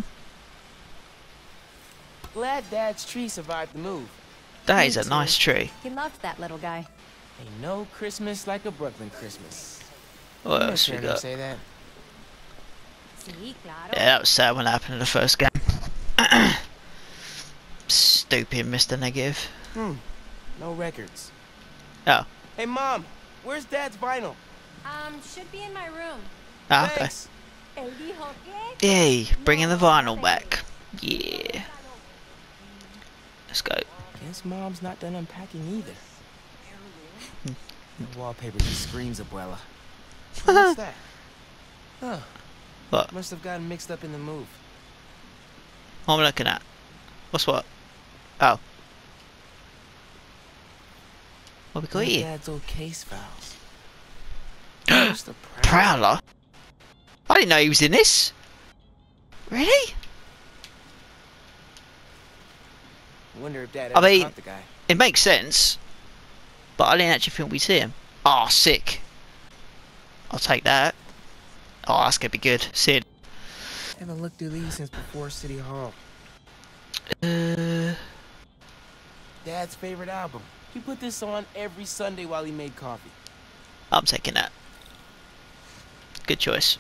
Glad Dad's tree survived the move. That is a nice tree. He loved that little guy. Ain't no Christmas like a Brooklyn Christmas. What Didn't else we Sharon got? say that? Sí, claro. Yeah, that was sad when that happened in the first game. Stupid Mister Negative. Hmm. No records. Oh. Hey, Mom. Where's Dad's vinyl? Um, should be in my room. Ah, okay. Thanks. Él dijo que... Yay, bringing the vinyl back. Yeah. Let's go. Guess Mom's not done unpacking either. Hmm. The wallpaper just screams Abuela. What's that? Huh. What? Must have gotten mixed up in the move. What am I looking at? What's what? Oh. What we got My here? Dad's old case files. Just a proud- Prowler? I didn't know he was in this. Really? Wonder if Dad I ever mean, caught the guy. it makes sense, but I didn't actually think we'd see him. Ah, oh, sick. I'll take that. Oh, that's gonna be good. See it. Haven't looked through these since before City Hall. Uh, Dad's favorite album. He put this on every Sunday while he made coffee. I'm taking that. Good choice.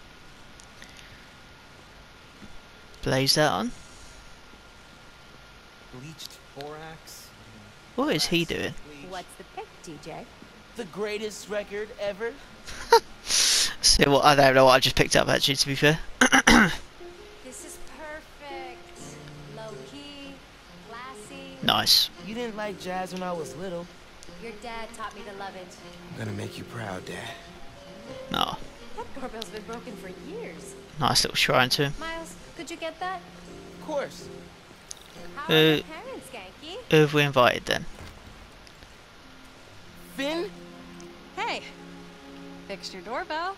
Blaze that on. Bleached borax. What is he doing? What's the pick, D J? The greatest record ever. See what? I don't know what I just picked up actually. To be fair. This is perfect. Low key, classy. Nice. You didn't like jazz when I was little. Your dad taught me to love it. I'm gonna make you proud, Dad. No. That doorbell's been broken for years. Nice little shrine to him. Miles, could you get that? Of course. How Uh, are your parents, Genki? Who have we invited then? Finn? Hey, fixed your doorbell.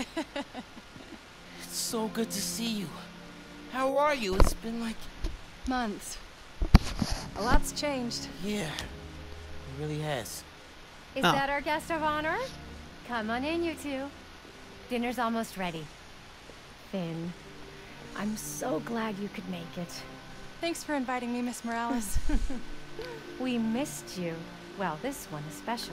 It's so good to see you. How are you? It's been like Months. A lot's changed. yeah, it really has. Is Oh. that our guest of honor? Come on in, you two. Dinner's almost ready. Finn, I'm so glad you could make it. Thanks for inviting me, Miss Morales. We missed you. Well, this one especially.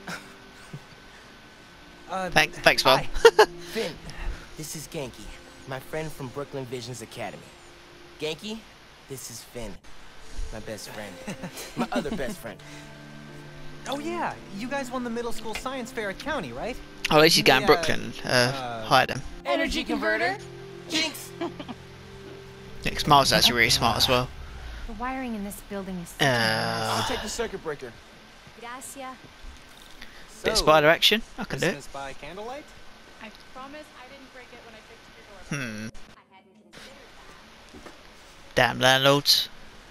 Uh, Thanks, thanks, Mom. hi. Finn, this is Genki, my friend from Brooklyn Visions Academy. Genki, this is Finn, my best friend. My other best friend. Oh yeah, you guys won the middle school science fair at County, right? Oh, at least he's going Yeah, Brooklyn. Uh, uh, hide him. Energy converter. Jinx. Next, Miles is actually really smart as well. The wiring in this building is... I'll Uh, take the circuit breaker. Gracias. bit of So, spider action. I can do it. Christmas by candlelight? I promise I didn't break it when I fixed your doorbell. Hmm. I hadn't considered that. Damn landlords.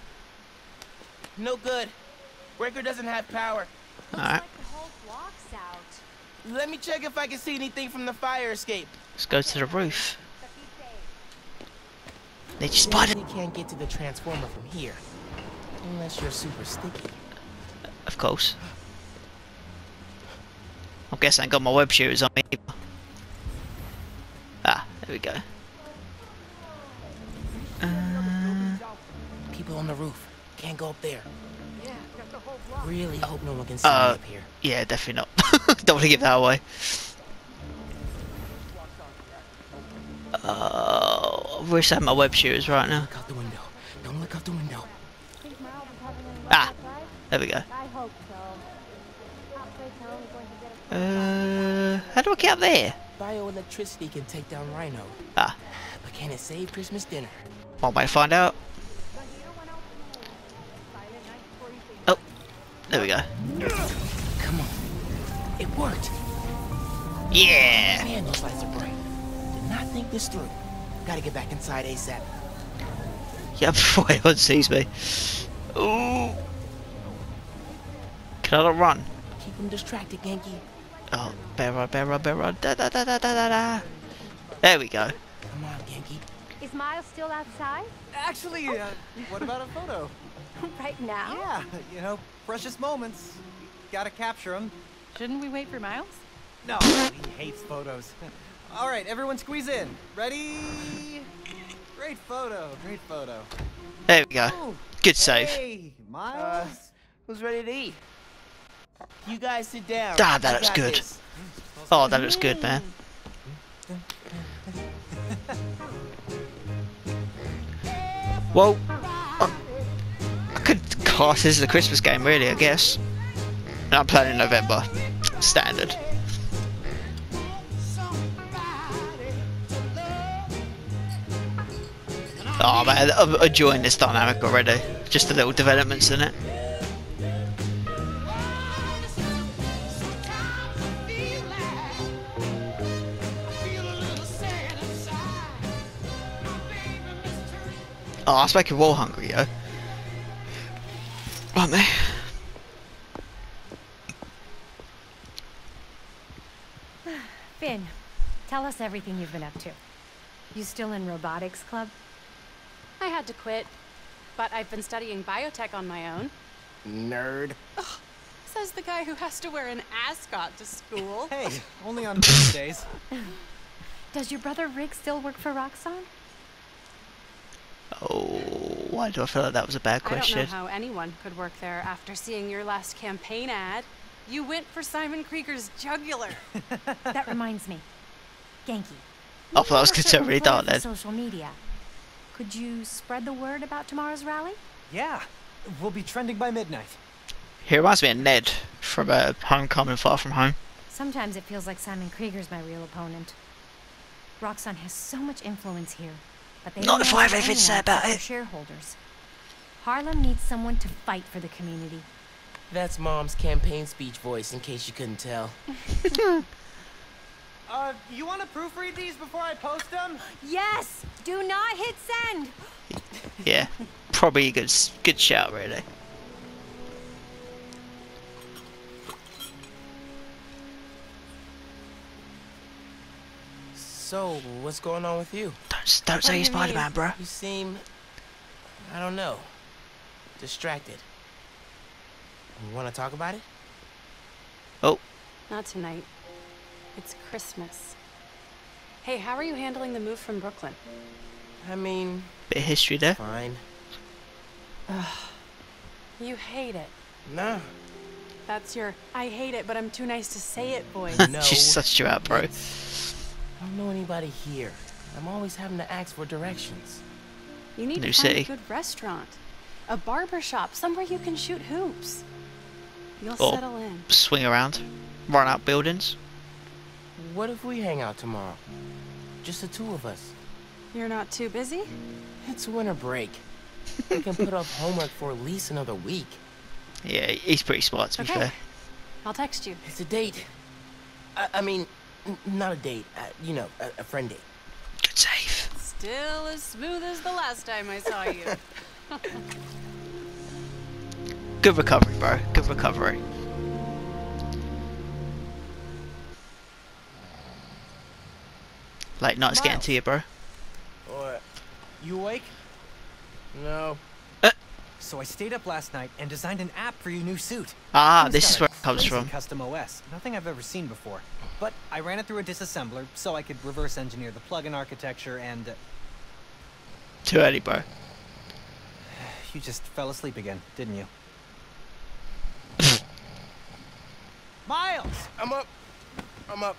No good. Breaker doesn't have power. Looks Alright. like the whole block's out. Let me check if I can see anything from the fire escape. Let's go to the roof. Capite. Need your spider. You can't get to the transformer from here. Unless you're super sticky. Of course. I guess I ain't got my web shooters on me either. Ah, there we go. Uh, People on the roof. Can't go up there. Yeah, got the whole block. Really hope no one can see Uh, me up here. yeah, definitely not. Don't want to give that away. Oh, I wish I had my web shooters right now. Look out the window. Don't look out the window. Think Miles is having one Ah, outside? there we go. I hope so. Halfway town, we're going to get a... Uh, how do I get up there? Bioelectricity can take down Rhino. Ah, But can it save Christmas dinner? one way to find out. Oh, there we go. Come on. It worked. Yeah. Man, those lights are bright. Did not think this through. Gotta get back inside ASAP. Yeah, before anyone sees me. Ooh. Can I not run? Keep him distracted, Genki. Oh, bear run, bear run, bear run. Da, da, da, da, da, da, da. There we go. Come on, Genki. Is Miles still outside? Actually, uh, what about a photo? Right now? Yeah, you know, precious moments. Gotta capture them. Shouldn't we wait for Miles? No, he hates photos. All right, everyone squeeze in. Ready? Great photo, great photo. There we go. Ooh, Good save. Hey, Uh, Miles. who's ready to eat? You guys sit down. Ah, that I looks got good. this. Oh, that looks good, man. Well, I, I could cast this as a Christmas game, really, I guess. And I'm playing in November. Standard. Oh man, I'm enjoying this dynamic already. Just the little developments in it. Oh, that's making war hungry, yo. Right, mate. Finn, tell us everything you've been up to. You still in robotics club? I had to quit, but I've been studying biotech on my own. Nerd. Ugh, says the guy who has to wear an ascot to school. Hey, only on Tuesdays. Does your brother Rick still work for Roxxon? Oh, why do I feel like that was a bad question? I don't know how anyone could work there after seeing your last campaign ad. You went for Simon Krieger's jugular. That reminds me. Genki. I thought I was going to turn really dark then. Social media. Could you spread the word about tomorrow's rally? Yeah, we'll be trending by midnight. He reminds me of Ned from uh, Homecoming Far From Home. Sometimes it feels like Simon Krieger's my real opponent. Roxxon has so much influence here, but they Not don't if I have answer anything to say anyone about except it. their shareholders. Harlem needs someone to fight for the community. That's Mom's campaign speech voice, in case you couldn't tell. Uh, you want to proofread these before I post them? Yes! Do not hit send! Yeah, probably a good, good shout, really. So, what's going on with you? Don't, don't say you're Spider-Man, bro. You seem, I don't know, distracted. You want to talk about it? Oh. Not tonight. It's Christmas. Hey, how are you handling the move from Brooklyn? I mean... Bit of history there. Fine. Ugh. You hate it. Nah. That's your, I hate it, but I'm too nice to say it voice. No. She's such a out, bro. I don't know anybody here. I'm always having to ask for directions. You need New to find city. a good restaurant. A barber shop, somewhere you can shoot hoops. You'll Or settle in. swing around, run out buildings. What if we hang out tomorrow? Just the two of us. You're not too busy? It's winter break. We can put off homework for at least another week. Yeah, he's pretty smart, to be Okay. fair. I'll text you. It's a date. I, I mean, n not a date. Uh, you know, a, a friend date. Good save. Still as smooth as the last time I saw you. Good recovery, bro. Good recovery. Late night's getting to you, bro. What? You awake? No. Uh. So I stayed up last night and designed an app for your new suit. Ah, It's this got is a where it comes crazy from. Custom O S, nothing I've ever seen before. But I ran it through a disassembler so I could reverse engineer the plugin architecture and... Uh, Too early, bro. you just fell asleep again, didn't you? Miles! I'm up. I'm up.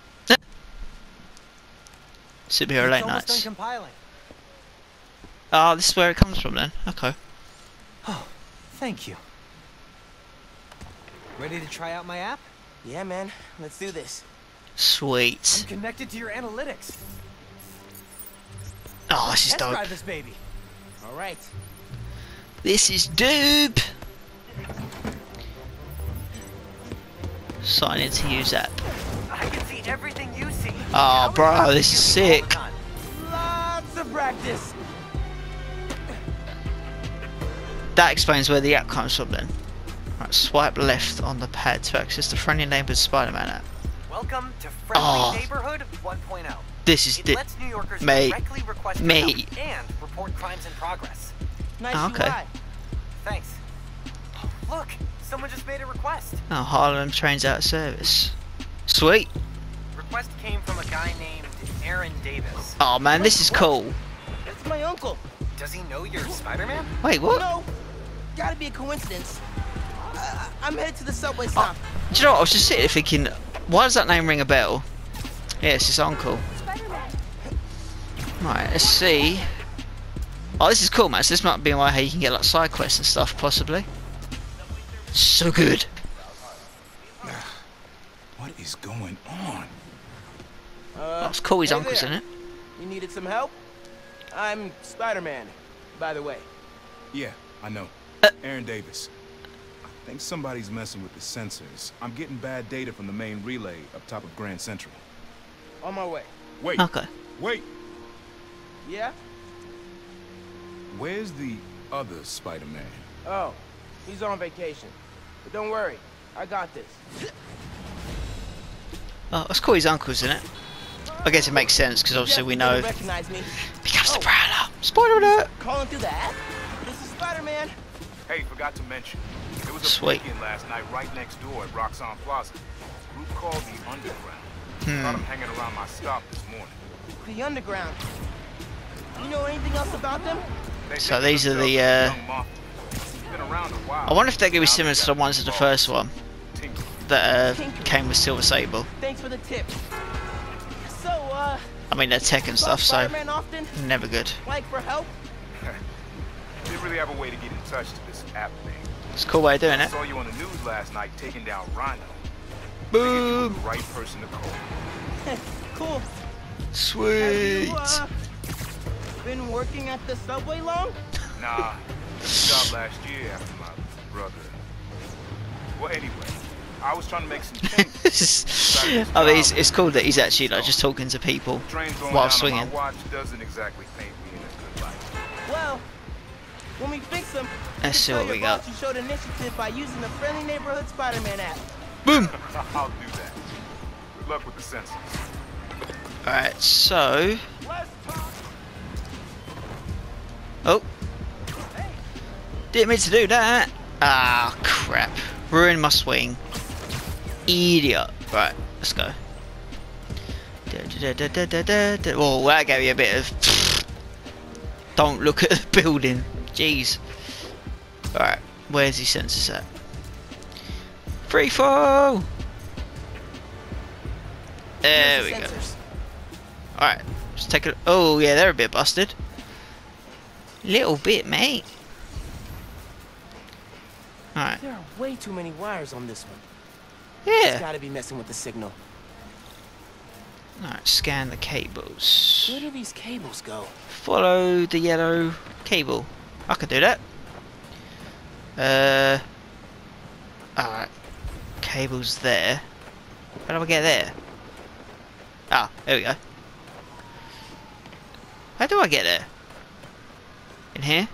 Superhero It's late almost done nights. compiling. Ah, this is where it comes from then. Okay. Oh, thank you. Ready to try out my app? Yeah, man. Let's do this. Sweet. I'm connected to your analytics. Oh, this is Test dope. drive this baby. All right. This is dope. Sign in to use app. I can see everything you see. Oh, bro, this is sick. Lots of practice. That explains where the app comes from then. Right, swipe left on the pad to access the Friendly Neighbors Spider-Man app. Welcome to Friendly Oh. Neighborhood one point oh. This is It di- lets New Yorkers mate, directly request mate. help and report crimes in progress. Nice Oh, okay. U I. Thanks. Look, someone just made a request. Oh, Harlem trains out of service. Sweet. Request came from a guy named Aaron Davis. Oh man, this is cool. That's my uncle. Does he know you're Spider-Man? Wait, what? No. Gotta be a coincidence. Uh, I'm headed to the subway stop. Do you know what? I was just sitting there thinking, why does that name ring a bell? Yeah, it's his uncle. Right, let's see. Oh, this is cool, man. So this might be a way how you can get like side quests and stuff, possibly. So good. What is going on? Uh, Oh, it's cool. His hey uncle's there. in it. You needed some help? I'm Spider-Man, by the way. Yeah, I know. Uh. Aaron Davis. I think somebody's messing with the sensors. I'm getting bad data from the main relay up top of Grand Central. On my way. Wait. Okay. Wait. Yeah? Where's the other Spider-Man? Oh, he's on vacation. But don't worry, I got this. Oh, it's cool. His uncle's in it. I guess it makes sense because obviously we know Recognize me. becomes the Prowler. Spoiler alert! Calling through the app. This is Spiderman. Hey, forgot to mention. There was a Sweet. break-in last night right next door at Roxanne Plaza. A group called the Underground. Hmm. Caught them hanging around my stop this morning. The Underground. You know anything else about them? They So think these are themselves the, a uh, young mafia. It's been around a while. I wonder if they're going to be Now similar they to the got ones of the first one that uh, came with Silver Sable. Thanks for the tip. So, uh, I mean, they're tech and stuff, so Spider-Man often? never good. Like for help? Didn't really have a way to get in touch to this app thing. It's a cool way of doing I it. saw you on the news last night taking down Rhino. Boom! Figured you were the right person to call. Cool. Sweet! Have you, uh, been working at the subway long? Nah, job last year after my brother. Well, anyway, I was trying to make some changes. I mean, it's, it's cool that he's actually like just talking to people Trains going while down swinging. on my watch doesn't exactly paint me in a good light. Well, when we fix them, Let's see what we got. You showed initiative by using the Friendly Neighborhood Spider-Man app. Boom! I'll do that. Good luck with the sensors. Alright, so... Oh! Didn't mean to do that! Ah, crap. Ruined my swing. Idiot. Right, let's go. Da, da, da, da, da, da, da. Oh, that gave you a bit of... Don't look at the building. Jeez. Alright, where's the sensors at? Free fall! There we go. Alright, let's take a... Oh, yeah, they're a bit busted. Little bit, mate. Alright. There are way too many wires on this one. Yeah. It's gotta be messing with the signal. Alright, scan the cables. Where do these cables go? Follow the yellow cable. I can do that. Uh. Alright. Cable's there. How do I get there? Ah, there we go. How do I get there? In here?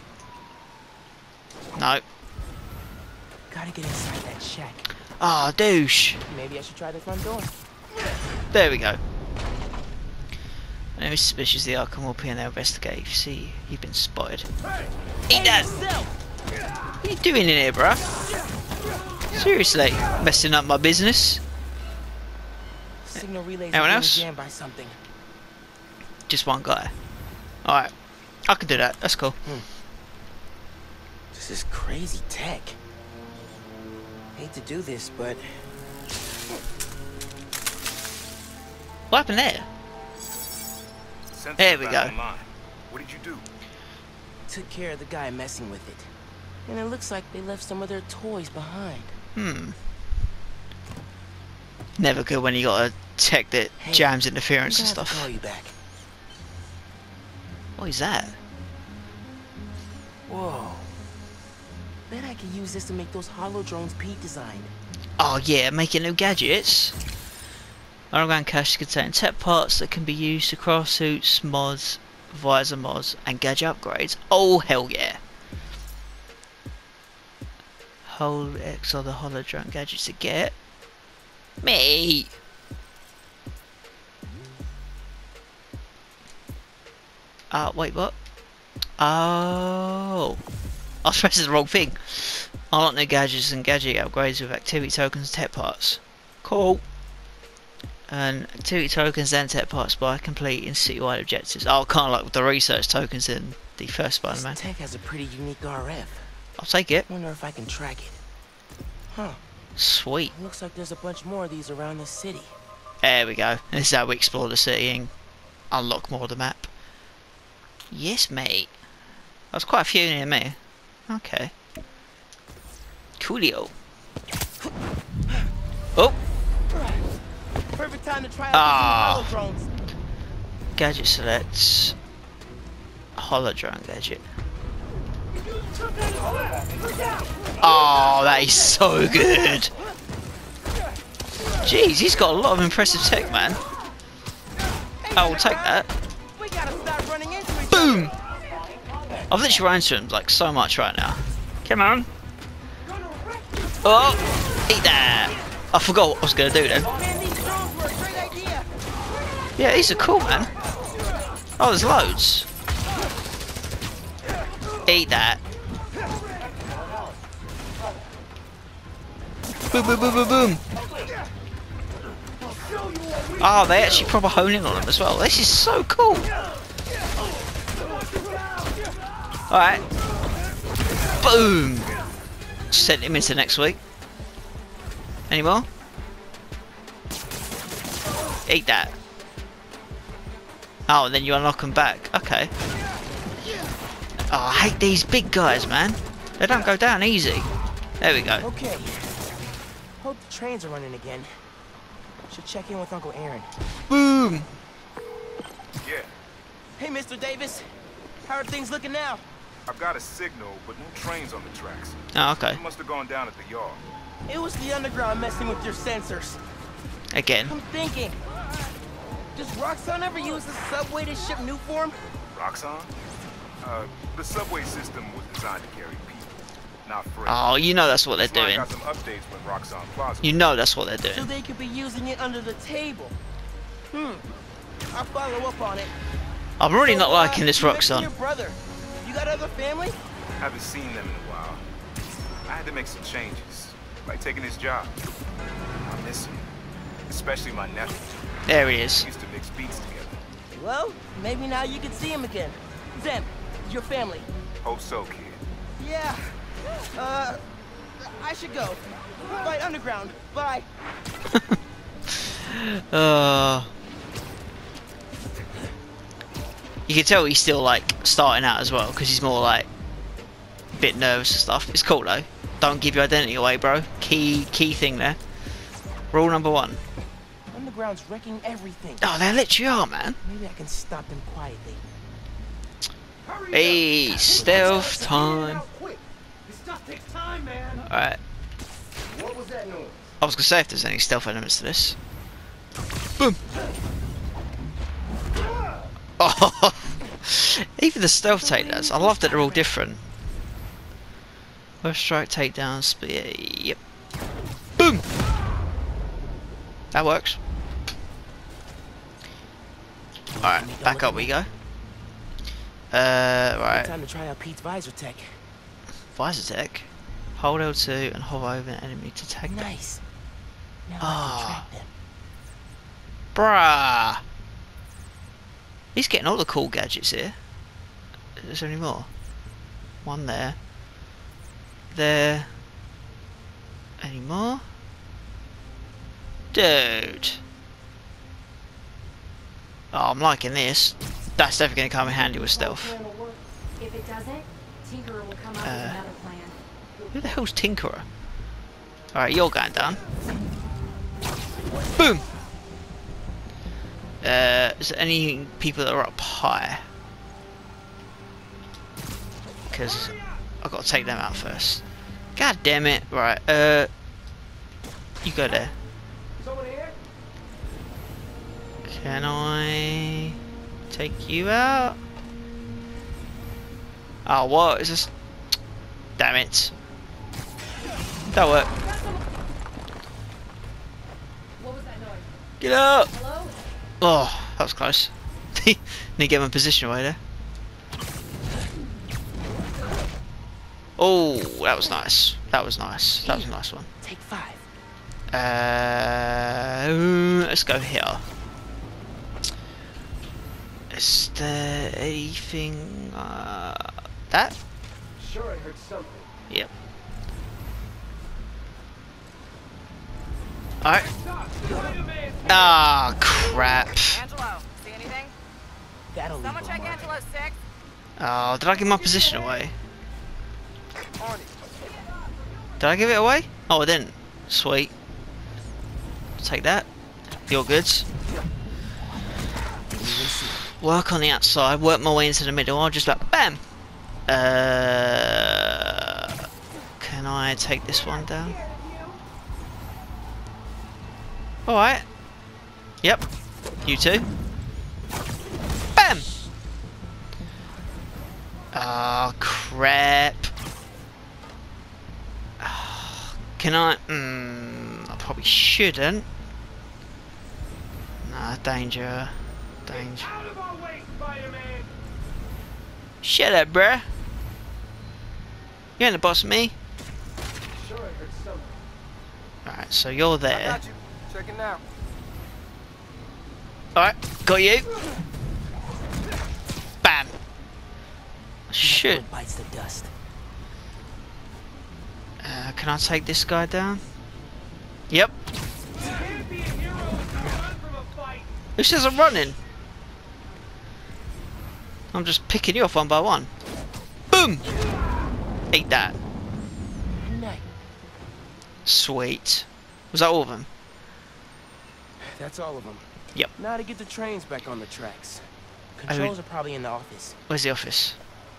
No. Gotta get inside that shack. Ah, oh, douche. Maybe I should try the front door. There we go. Whenever suspicious, the outcome will be and they'll investigate. If you see you've been spotted. Hey. Eat that! What are you doing in here, bruh? Seriously, messing up my business. Signal relays Anyone are else? being jammed by something. Just one guy. Alright. I can do that. That's cool. Hmm. This is crazy tech. Hate to do this, but... What happened there? Sensors There we back go. online. What did you do? Took care of the guy messing with it. And it looks like they left some of their toys behind. Hmm. Never good when you got a tech that Hey, jams interference and I'm gonna have to stuff. call you back. What is that? Whoa. Bet I could use this to make those hollow drones Pete designed. Oh yeah, making new gadgets. Underground cache contain tech parts that can be used to craft suits, mods, visor mods, and gadget upgrades. Oh hell yeah! Hold X are the hollow drone gadgets to get. Me. Ah, uh, wait, what? Oh, I was pressing the wrong thing. Unlock new gadgets and gadget upgrades with activity tokens and tech parts. Cool. And activity tokens and tech parts by completing citywide objectives. Oh, kind of like with the research tokens in the first Spider-Man. This tech has a pretty unique R F. I'll take it. Wonder if I can track it. Huh. Sweet. Looks like there's a bunch more of these around the city. There we go. This is how we explore the city and unlock more of the map. Yes, mate. There's quite a few near me. Okay. Coolio. Oh! Perfect time to try out Ah. these new hollow drones. Gadget selects. Holodrone gadget. Oh, that is so good. Jeez, he's got a lot of impressive tech, man. I will take that. We gotta stop running into each Boom! I've literally run into him like so much right now. Come on. Oh, eat that. I forgot what I was gonna do then. Man, these drones were a great idea. Yeah, these are cool, man. Oh, there's loads. Eat that. Boom, boom, boom, boom, boom. Oh, they actually proper hone in on them as well. This is so cool. Alright. Boom. Sent him into next week. Any more? Eat that. Oh, and then you unlock them back. Okay. Oh, I hate these big guys, man. They don't go down easy. There we go. Okay. Hope the trains are running again. Should check in with Uncle Aaron. Boom. Yeah. Hey, Mister Davis. How are things looking now? I've got a signal, but no trains on the tracks. Oh, okay. It must have gone down at the yard. It was the underground messing with your sensors. Again. I'm thinking. Does Roxxon ever use the subway to ship new form? Roxxon? Uh, the subway system was designed to carry people, not freight. Oh, you know that's what they're That's why I doing. got some updates when Roxxon Plaza. You know that's what they're So doing. they could be using it under the table. Hmm. I'll follow up on it. I'm really So, not uh, liking this you mentioned Roxxon. your brother. You got other family? Haven't seen them in a while. I had to make some changes, like taking his job. I miss him, especially my nephew. There he is. We used to mix beats together. Well, maybe now you can see him again. Zem, your family. Hope so, kid. Yeah. Uh, I should go. Fight underground. Bye. Uh, you can tell he's still like starting out as well because he's more like a bit nervous and stuff. It's cool though. Don't give your identity away, bro. Key key thing there. Rule number one. Underground's wrecking everything. Oh, they literally are, man. Maybe I can stop them quietly. Hey, stealth time. This stuff takes time, man. Alright. What was that noise? I was gonna say if there's any stealth elements to this. Boom. Oh, even the stealth takedowns. I love that they're all different. First strike takedowns, but yeah, yep. Boom. That works. Alright, back up we go. Uh, right. Time to try out Pete's visor tech. Visor tech. Hold L two and hover over an enemy to tag them. Nice. Now Oh. I can track them. Bruh. He's getting all the cool gadgets here. Is there any more? One there. There. Any more? Dude. Oh, I'm liking this. That's definitely going to come in handy with stealth. If it doesn't, Tinkerer will come up Uh, with another plan. Who the hell's Tinkerer? Alright, you're going down. Boom! Uh, is there any people that are up high? Because I've got to take them out first. God damn it. Right, uh... you go there. Can I take you out? Oh, what is this? Damn it. That worked. What was that noise? Get up! Hello? Oh, that was close. Need to get my position away there. Oh, that was nice. That was nice. That was a nice one. Take five. Uh, let's go here. Is there anything? Uh, that? Sure, I heard something. Yep. Alright. Ah, crap. Angelo, see anything? That'll leave Someone a check mark. Angelo's six. Oh, did I give my position away? Did I give it away? Oh, I didn't. Sweet. Take that. Your goods. Work on the outside. Work my way into the middle. I'll just like bam. Uh, can I take this one down? All right. Yep. You too. Bam. Ah, crap. Can I? Mm, I probably shouldn't. Nah, danger. danger. Out of our way, Spider-Man! Shut up, bruh. You ain't the boss of me. Sure, I heard something. Alright, so you're I there. got you. Checking now. Alright, got you. Bam. Shit. Bites the dust. Uh, can I take this guy down? Yep. Can't be a hero if you run from a fight. Who says I'm running? I'm just picking you off one by one. Boom! Eat that. Nice. Sweet. Was that all of them? That's all of them. Yep. Now to get the trains back on the tracks. Controls are probably in the office. Where's the office?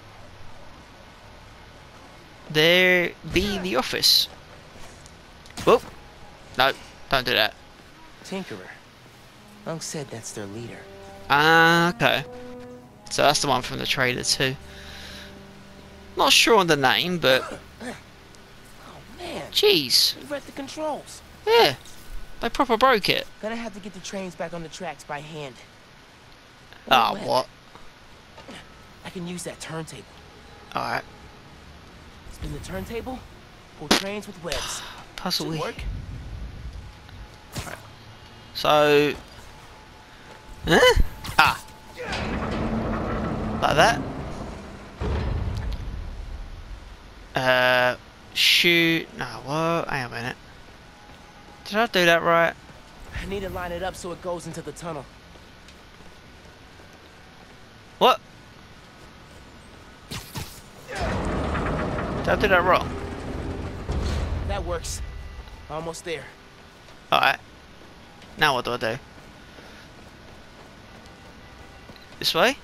There be the office. Whoa. No, don't do that. Tinkerer. Unc said that's their leader. Ah, okay. So that's the one from the trailer too. Not sure on the name, but... Oh man. Jeez. We read the controls. Yeah. They proper broke it. Gonna have to get the trains back on the tracks by hand. Ah, Web. what? I can use that turntable. Alright. Spin the turntable, pull trains with webs. Puzzle Should we. work. Right. So... Huh? Ah. Like that. Uh, shoot. No, what? Hang on a minute. Did I do that right? I need to line it up so it goes into the tunnel. What? Did I do that wrong? That works. Almost there. Alright. Now what do I do? This way?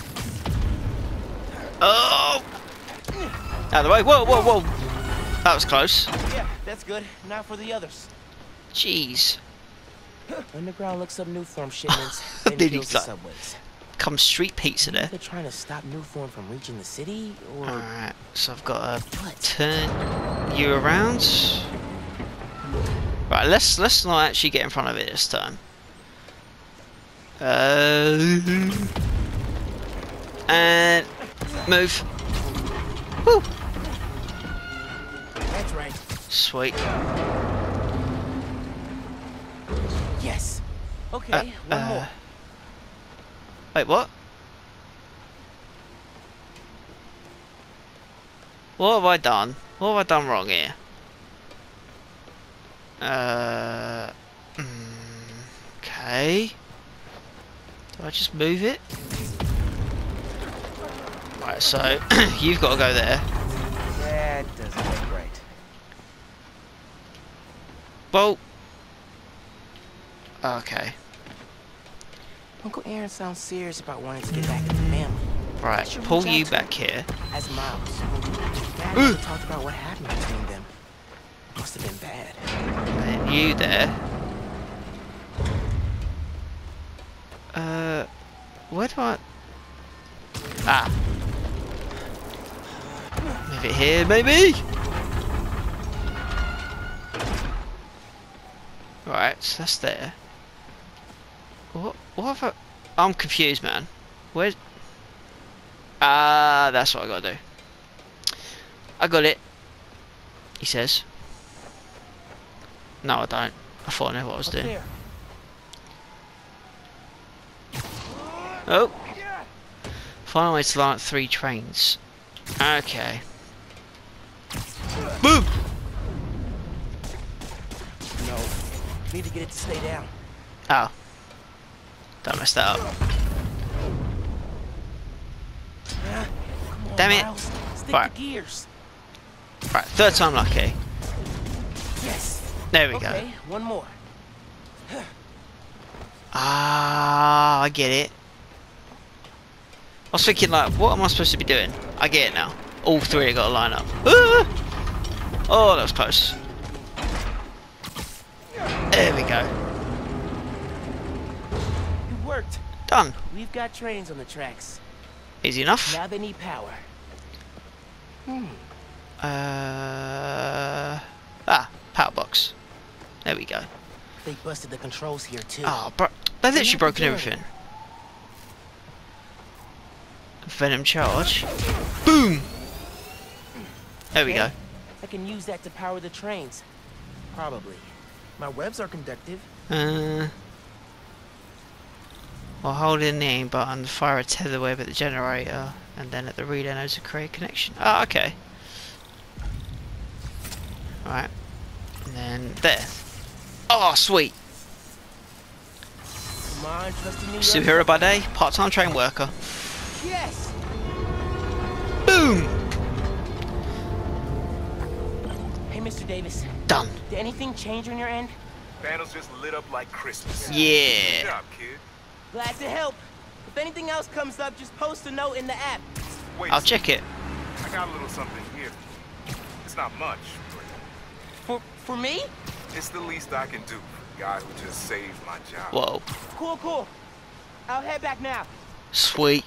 Oh! Out of the way. Whoa, whoa, whoa. That was close. Yeah, that's good. Now for the others. Jeez. Underground looks up Newform shipments, then Did he kills the like- subways. Come street pizza there. They're trying to stop Newform from reaching the city, or... Alright, so I've got to turn you around. Right, let's let's not actually get in front of it this time. Uh, and move. Woo! That's right. Sweet. Yes. Okay, Uh, one uh, more. Wait, what? What have I done? What have I done wrong here? Uh, mm, okay. Do I just move it? Right, so you've got to go there. That doesn't look right. Well, okay. Uncle Aaron sounds serious about wanting to get back at the family. Right, Should pull reach out you to back him. here. As Miles. Dad Ooh. never talked about what happened between them. Must have been bad. And you there. Uh, where do I... Ah. Move it here, maybe? Right, so that's there. What, what have I... I'm confused, man. Where's... Ah, that's what I gotta do. I got it. He says. No, I don't. I thought I knew what I was Up doing. there. Oh. Find a way to line up three trains. Okay. Boom! No. Need to get it to stay down. Oh. Don't mess that up. Yeah. Come on, Damn it. Miles. Stick Right. the gears. Right, third time lucky. Yes. There we Okay, go. one more. Ah, I get it. I was thinking like, what am I supposed to be doing? I get it now. All three have got to line up. Ah! Oh, that was close. There we go. It worked. Done. We've got trains on the tracks. Easy enough. Now they need power. Hmm. Uh, ah, power box. There we go. They busted the controls here too. Oh, bro, they literally broken everything. venom charge. Boom! There we go. I can use that to power the trains. Probably. My webs are conductive. Uh, while holding the aim button, fire a tether web at the generator, and then at the relay node to create a connection. Ah, okay. Alright. And then there. Oh, sweet! Come on, trust in New York. Superhero by day, part-time train worker. Yes! Boom! Hey, Mister Davis. Done. Did anything change on your end? Panels just lit up like Christmas. Yeah. Good job, kid. Glad to help. If anything else comes up, just post a note in the app. Wait, I'll check it. I got a little something here. It's not much, but For for me? it's the least I can do for a guy who just saved my job. Whoa. Cool, cool. I'll head back now. Sweet.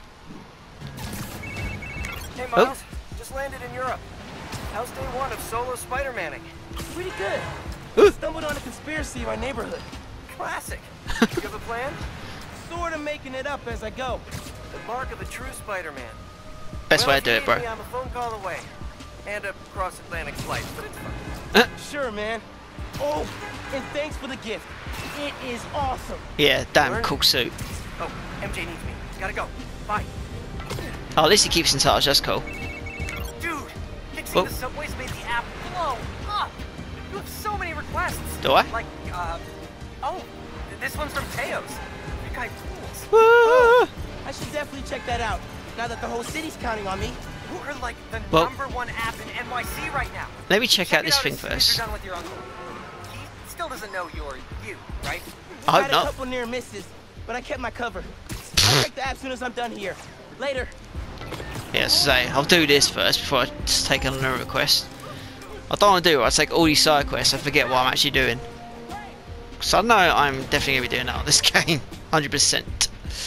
Hey, Oh. Miles. Just landed in Europe. How's day one of solo Spider-Manning? Pretty good. Stumbled on a conspiracy in my neighborhood. Classic. You have a plan? Sort of making it up as I go. The mark of a true Spider-Man. Best well, way to do if it, you bro. need me, I'm a phone call away. And a cross-Atlantic flight, but it's fine. Uh, Sure, man. Oh, and thanks for the gift. It is awesome. yeah, damn cool suit. Oh, M J needs me. Gotta go. Bye. Oh, at least he keeps in touch, that's cool. Dude, fixing Whoa. the subways made the app blow up. You have so many requests. Do I? Like, uh, oh, this one's from Teos. You guys fools. Oh, I should definitely check that out. Now that the whole city's counting on me. We're like the Well- number one app in N Y C right now. Let me check out it this out thing as soon as first. you're done with your uncle. He still doesn't know you're you, right? I hope Had a not. couple near misses, but I kept my cover. I'll check the app as soon as I'm done here. Later. Yeah, so say, I'll do this first before I just take on a request. I don't want to do it, I take all these side quests, I forget what I'm actually doing. So I know I'm definitely going to be doing that on this game, one hundred percent.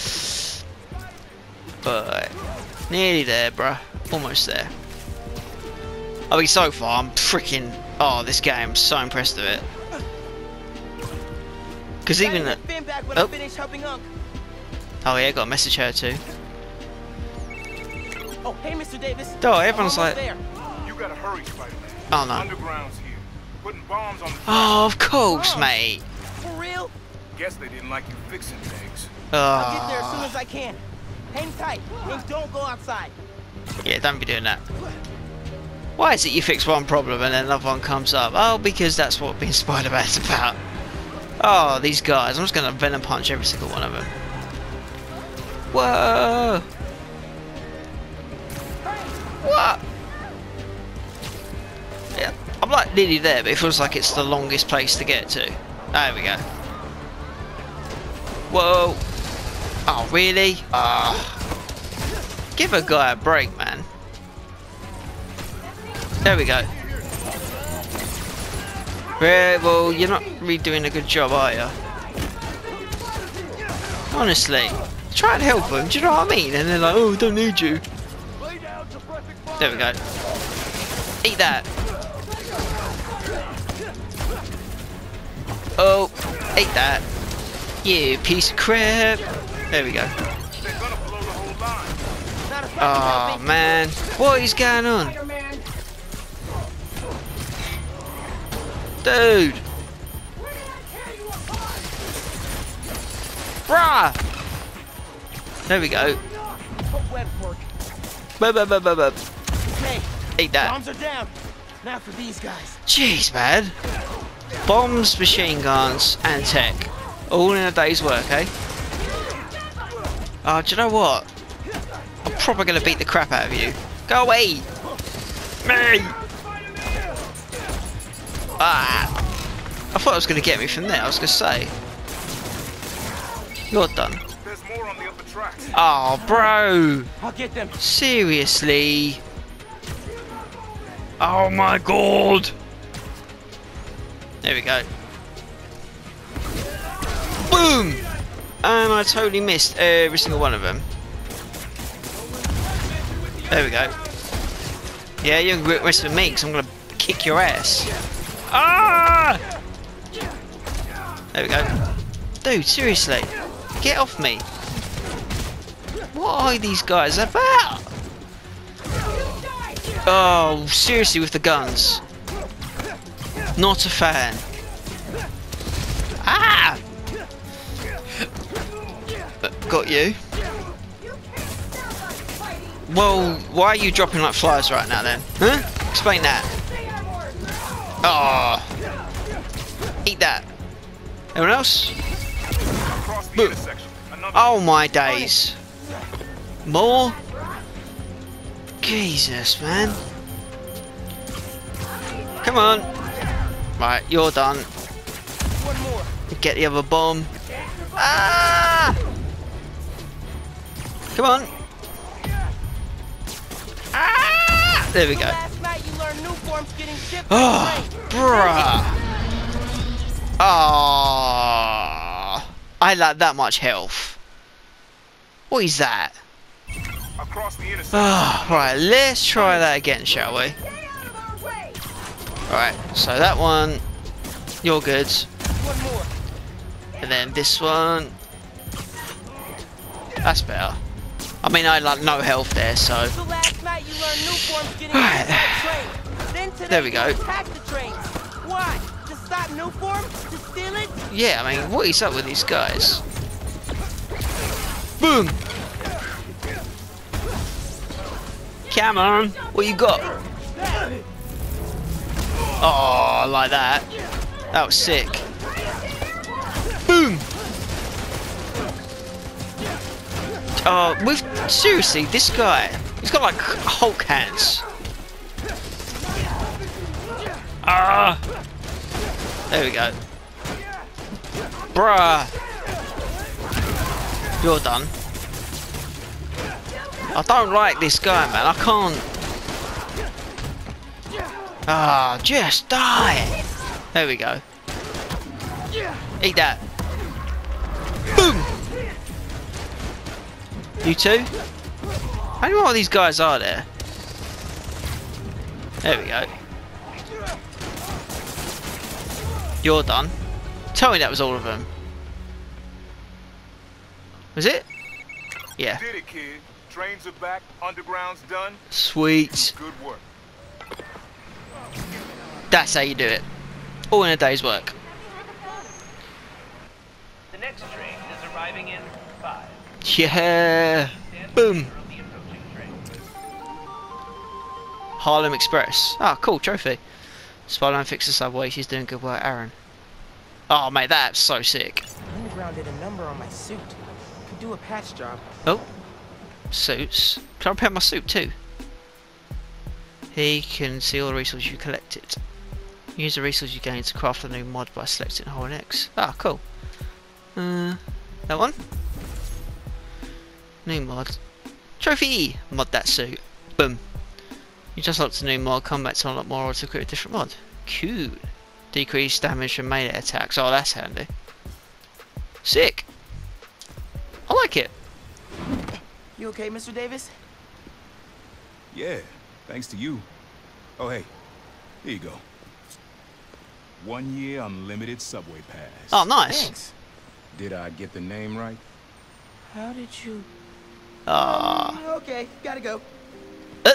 But, nearly there, bruh. Almost there. I mean, so far, I'm freaking... Oh, this game, I'm so impressed with it. Because even... Gotta The, get Finn back when oh. I finish helping Unc. oh yeah, got a message here too. Oh, hey, Mister Davis. Oh, everyone's I'm like... almost there. You gotta hurry, Spider-Man. Oh, no. Underground's here. Putting bombs on the Oh, of course, Oh. mate. For real? Guess they didn't like you fixing things. I'll get there as Oh. soon as I can. Hang tight and don't go outside. Yeah, don't be doing that. Why is it you fix one problem and then another one comes up? Oh, because that's what being Spider-Man's about. Oh, these guys. I'm just going to venom punch every single one of them. Whoa! What? Yeah, I'm like nearly there, but it feels like it's the longest place to get to. There we go. Whoa! Oh, really? Ah. Give a guy a break, man. There we go. Yeah, well, you're not really doing a good job, are you? Honestly. Try and help them, do you know what I mean? And they're like, oh, don't need you. There we go. Eat that. Oh, eat that. You piece of crap. There we go. Oh, man. What is going on? Dude! Bruh! There we go. Web work. Bub, bub, bub, bub, bub. Okay. Eat that. Bombs are down. Now for these guys. Jeez, man. Bombs, machine guns, and tech. All in a day's work, eh? Oh, do you know what? I'm probably going to beat the crap out of you. Go away! Me! Ah! I thought it was going to get me from there, I was going to say. You're done. There's more on the upper tracks. Oh, bro! I'll get them. Seriously? Oh my god! There we go. Boom! And I totally missed every single one of them. There we go. Yeah, you're going to rest with me because I'm going to kick your ass. Ah! There we go. Dude, seriously. Get off me. What are these guys about? Oh, seriously with the guns. Not a fan. Ah! Got you. Well, why are you dropping like flies right now then? Huh? Explain that. Oh. Eat that. Anyone else? Boom. Oh my days. More? Jesus, man. Come on. Right, you're done. Get the other bomb. Ah! Come on. Ah! There we go. Oh, bruh. Oh, I like that much health. What is that? Oh, right, let's try that again, shall we? Right, so that one, you're good. And then this one, that's better. I mean, I like no health there, so. Right. There we go. Yeah, I mean, what is up with these guys? Boom! Come on, what you got? Oh, like that. That was sick. Boom! Oh, with seriously, this guy, he's got like Hulk hands. Ah! There we go. Bruh! You're done. I don't like this guy, man. I can't. Ah, just die. There we go. Eat that. Boom! You too? How many more of these guys are there? There we go. You're done. Tell me that was all of them. Was it? Yeah. Did it, kid. Trains are back, underground's done. Sweet. Good work. That's how you do it. All in a day's work. The next train is arriving in five. Yeah. Boom. Harlem Express. Ah, cool trophy. Spiderman fixed the subway. She's doing good work, Aaron. Oh, mate, that's so sick. Underground did a number on my suit. Could do a patch job. Oh. Suits. Can I repair my suit too? He can see all the resources you collected. Use the resources you gain to craft a new mod by selecting Hole and X. Ah, cool. Uh, that one? New mod. Trophy! Mod that suit. Boom. You just locked a new mod, come back to unlock more or to create a different mod. Cool. Decrease damage from melee attacks. Oh, that's handy. Sick. I like it. You okay, Mister Davis? Yeah, thanks to you. Oh, hey, here you go. One year unlimited subway pass. Oh, nice. Thanks. Did I get the name right? How did you... Ah. Um, okay, gotta go. Uh.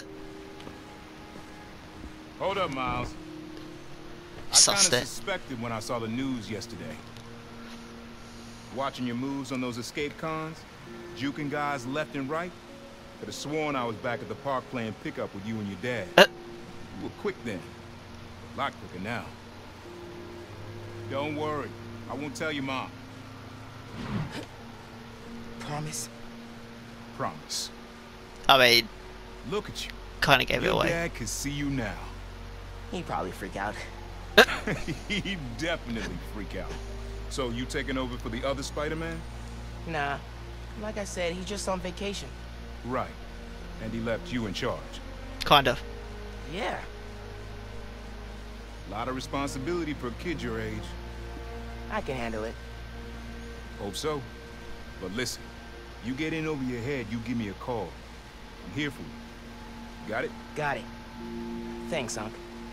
Hold up, Miles. I Sussed kinda it. suspected when I saw the news yesterday. Watching your moves on those escape cons, juking guys left and right. Could have sworn I was back at the park playing pickup with you and your dad. Uh. You were quick then. A lot quicker now. Don't worry. I won't tell your mom. Promise? Promise. I mean, look at you. Kind of gave your it away. Your dad could see you now. He'd probably freak out. He'd definitely freak out. So you taking over for the other Spider-Man? Nah. Like I said, he's just on vacation. Right. And he left you in charge. Kind of. Yeah. A lot of responsibility for a kid your age. I can handle it. Hope so. But listen, you get in over your head, you give me a call. I'm here for you. Got it? Got it. Thanks, Unc.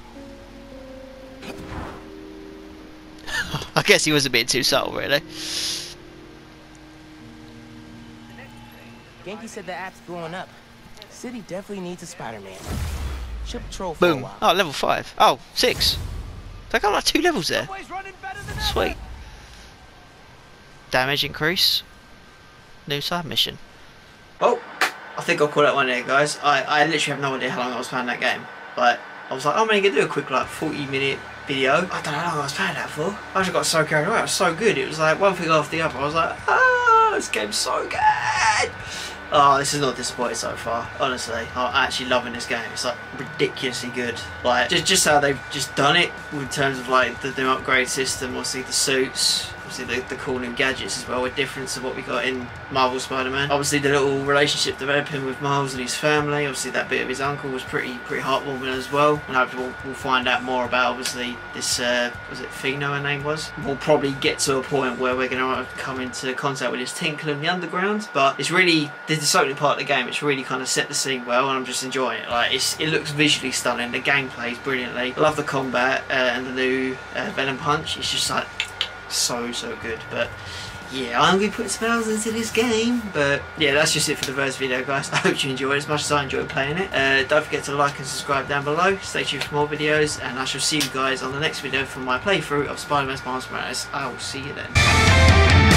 I guess he was a bit too subtle, really. Genki said the app's blowing up. City definitely needs a Spider-Man. Should patrol for a Boom. while. Oh, level five. Oh, six. I got like two levels there. Sweet. Damage increase. New side mission. Oh, I think I'll call that one there, guys. I, I literally have no idea how long I was playing that game. Like, I was like, I'm only going to do a quick, like, forty minute video. I don't know how long I was playing that for. I just got so carried away. It was so good. It was like one thing after the other. I was like, ah, this game's so good. Oh, this is not disappointing so far. Honestly, I'm actually loving this game. It's like ridiculously good. Like just just how they've just done it in terms of like the new upgrade system. Obviously the suits, obviously the, the cool new gadgets as well, with difference to what we got in Marvel Spider-Man. Obviously the little relationship developing with Miles and his family. Obviously that bit of his uncle was pretty pretty heartwarming as well. And hopefully we'll, we'll find out more about obviously this. Uh, was it Fino? Her name was. We'll probably get to a point where we're going to come into contact with this Tinkle in the underground. But it's really this is the opening part of the game. It's really kind of set the scene well, and I'm just enjoying it. Like it's it looks visually stunning. The game plays brilliantly. I love the combat uh, and the new uh, Venom Punch. It's just like so so good. But yeah, I'm going to put some hours into this game. But yeah, that's just it for the first video, guys. I hope you enjoyed it as much as I enjoyed playing it. Uh, don't forget to like and subscribe down below. Stay tuned for more videos, and I shall see you guys on the next video for my playthrough of Spider-Man Miles Morales. I will see you then.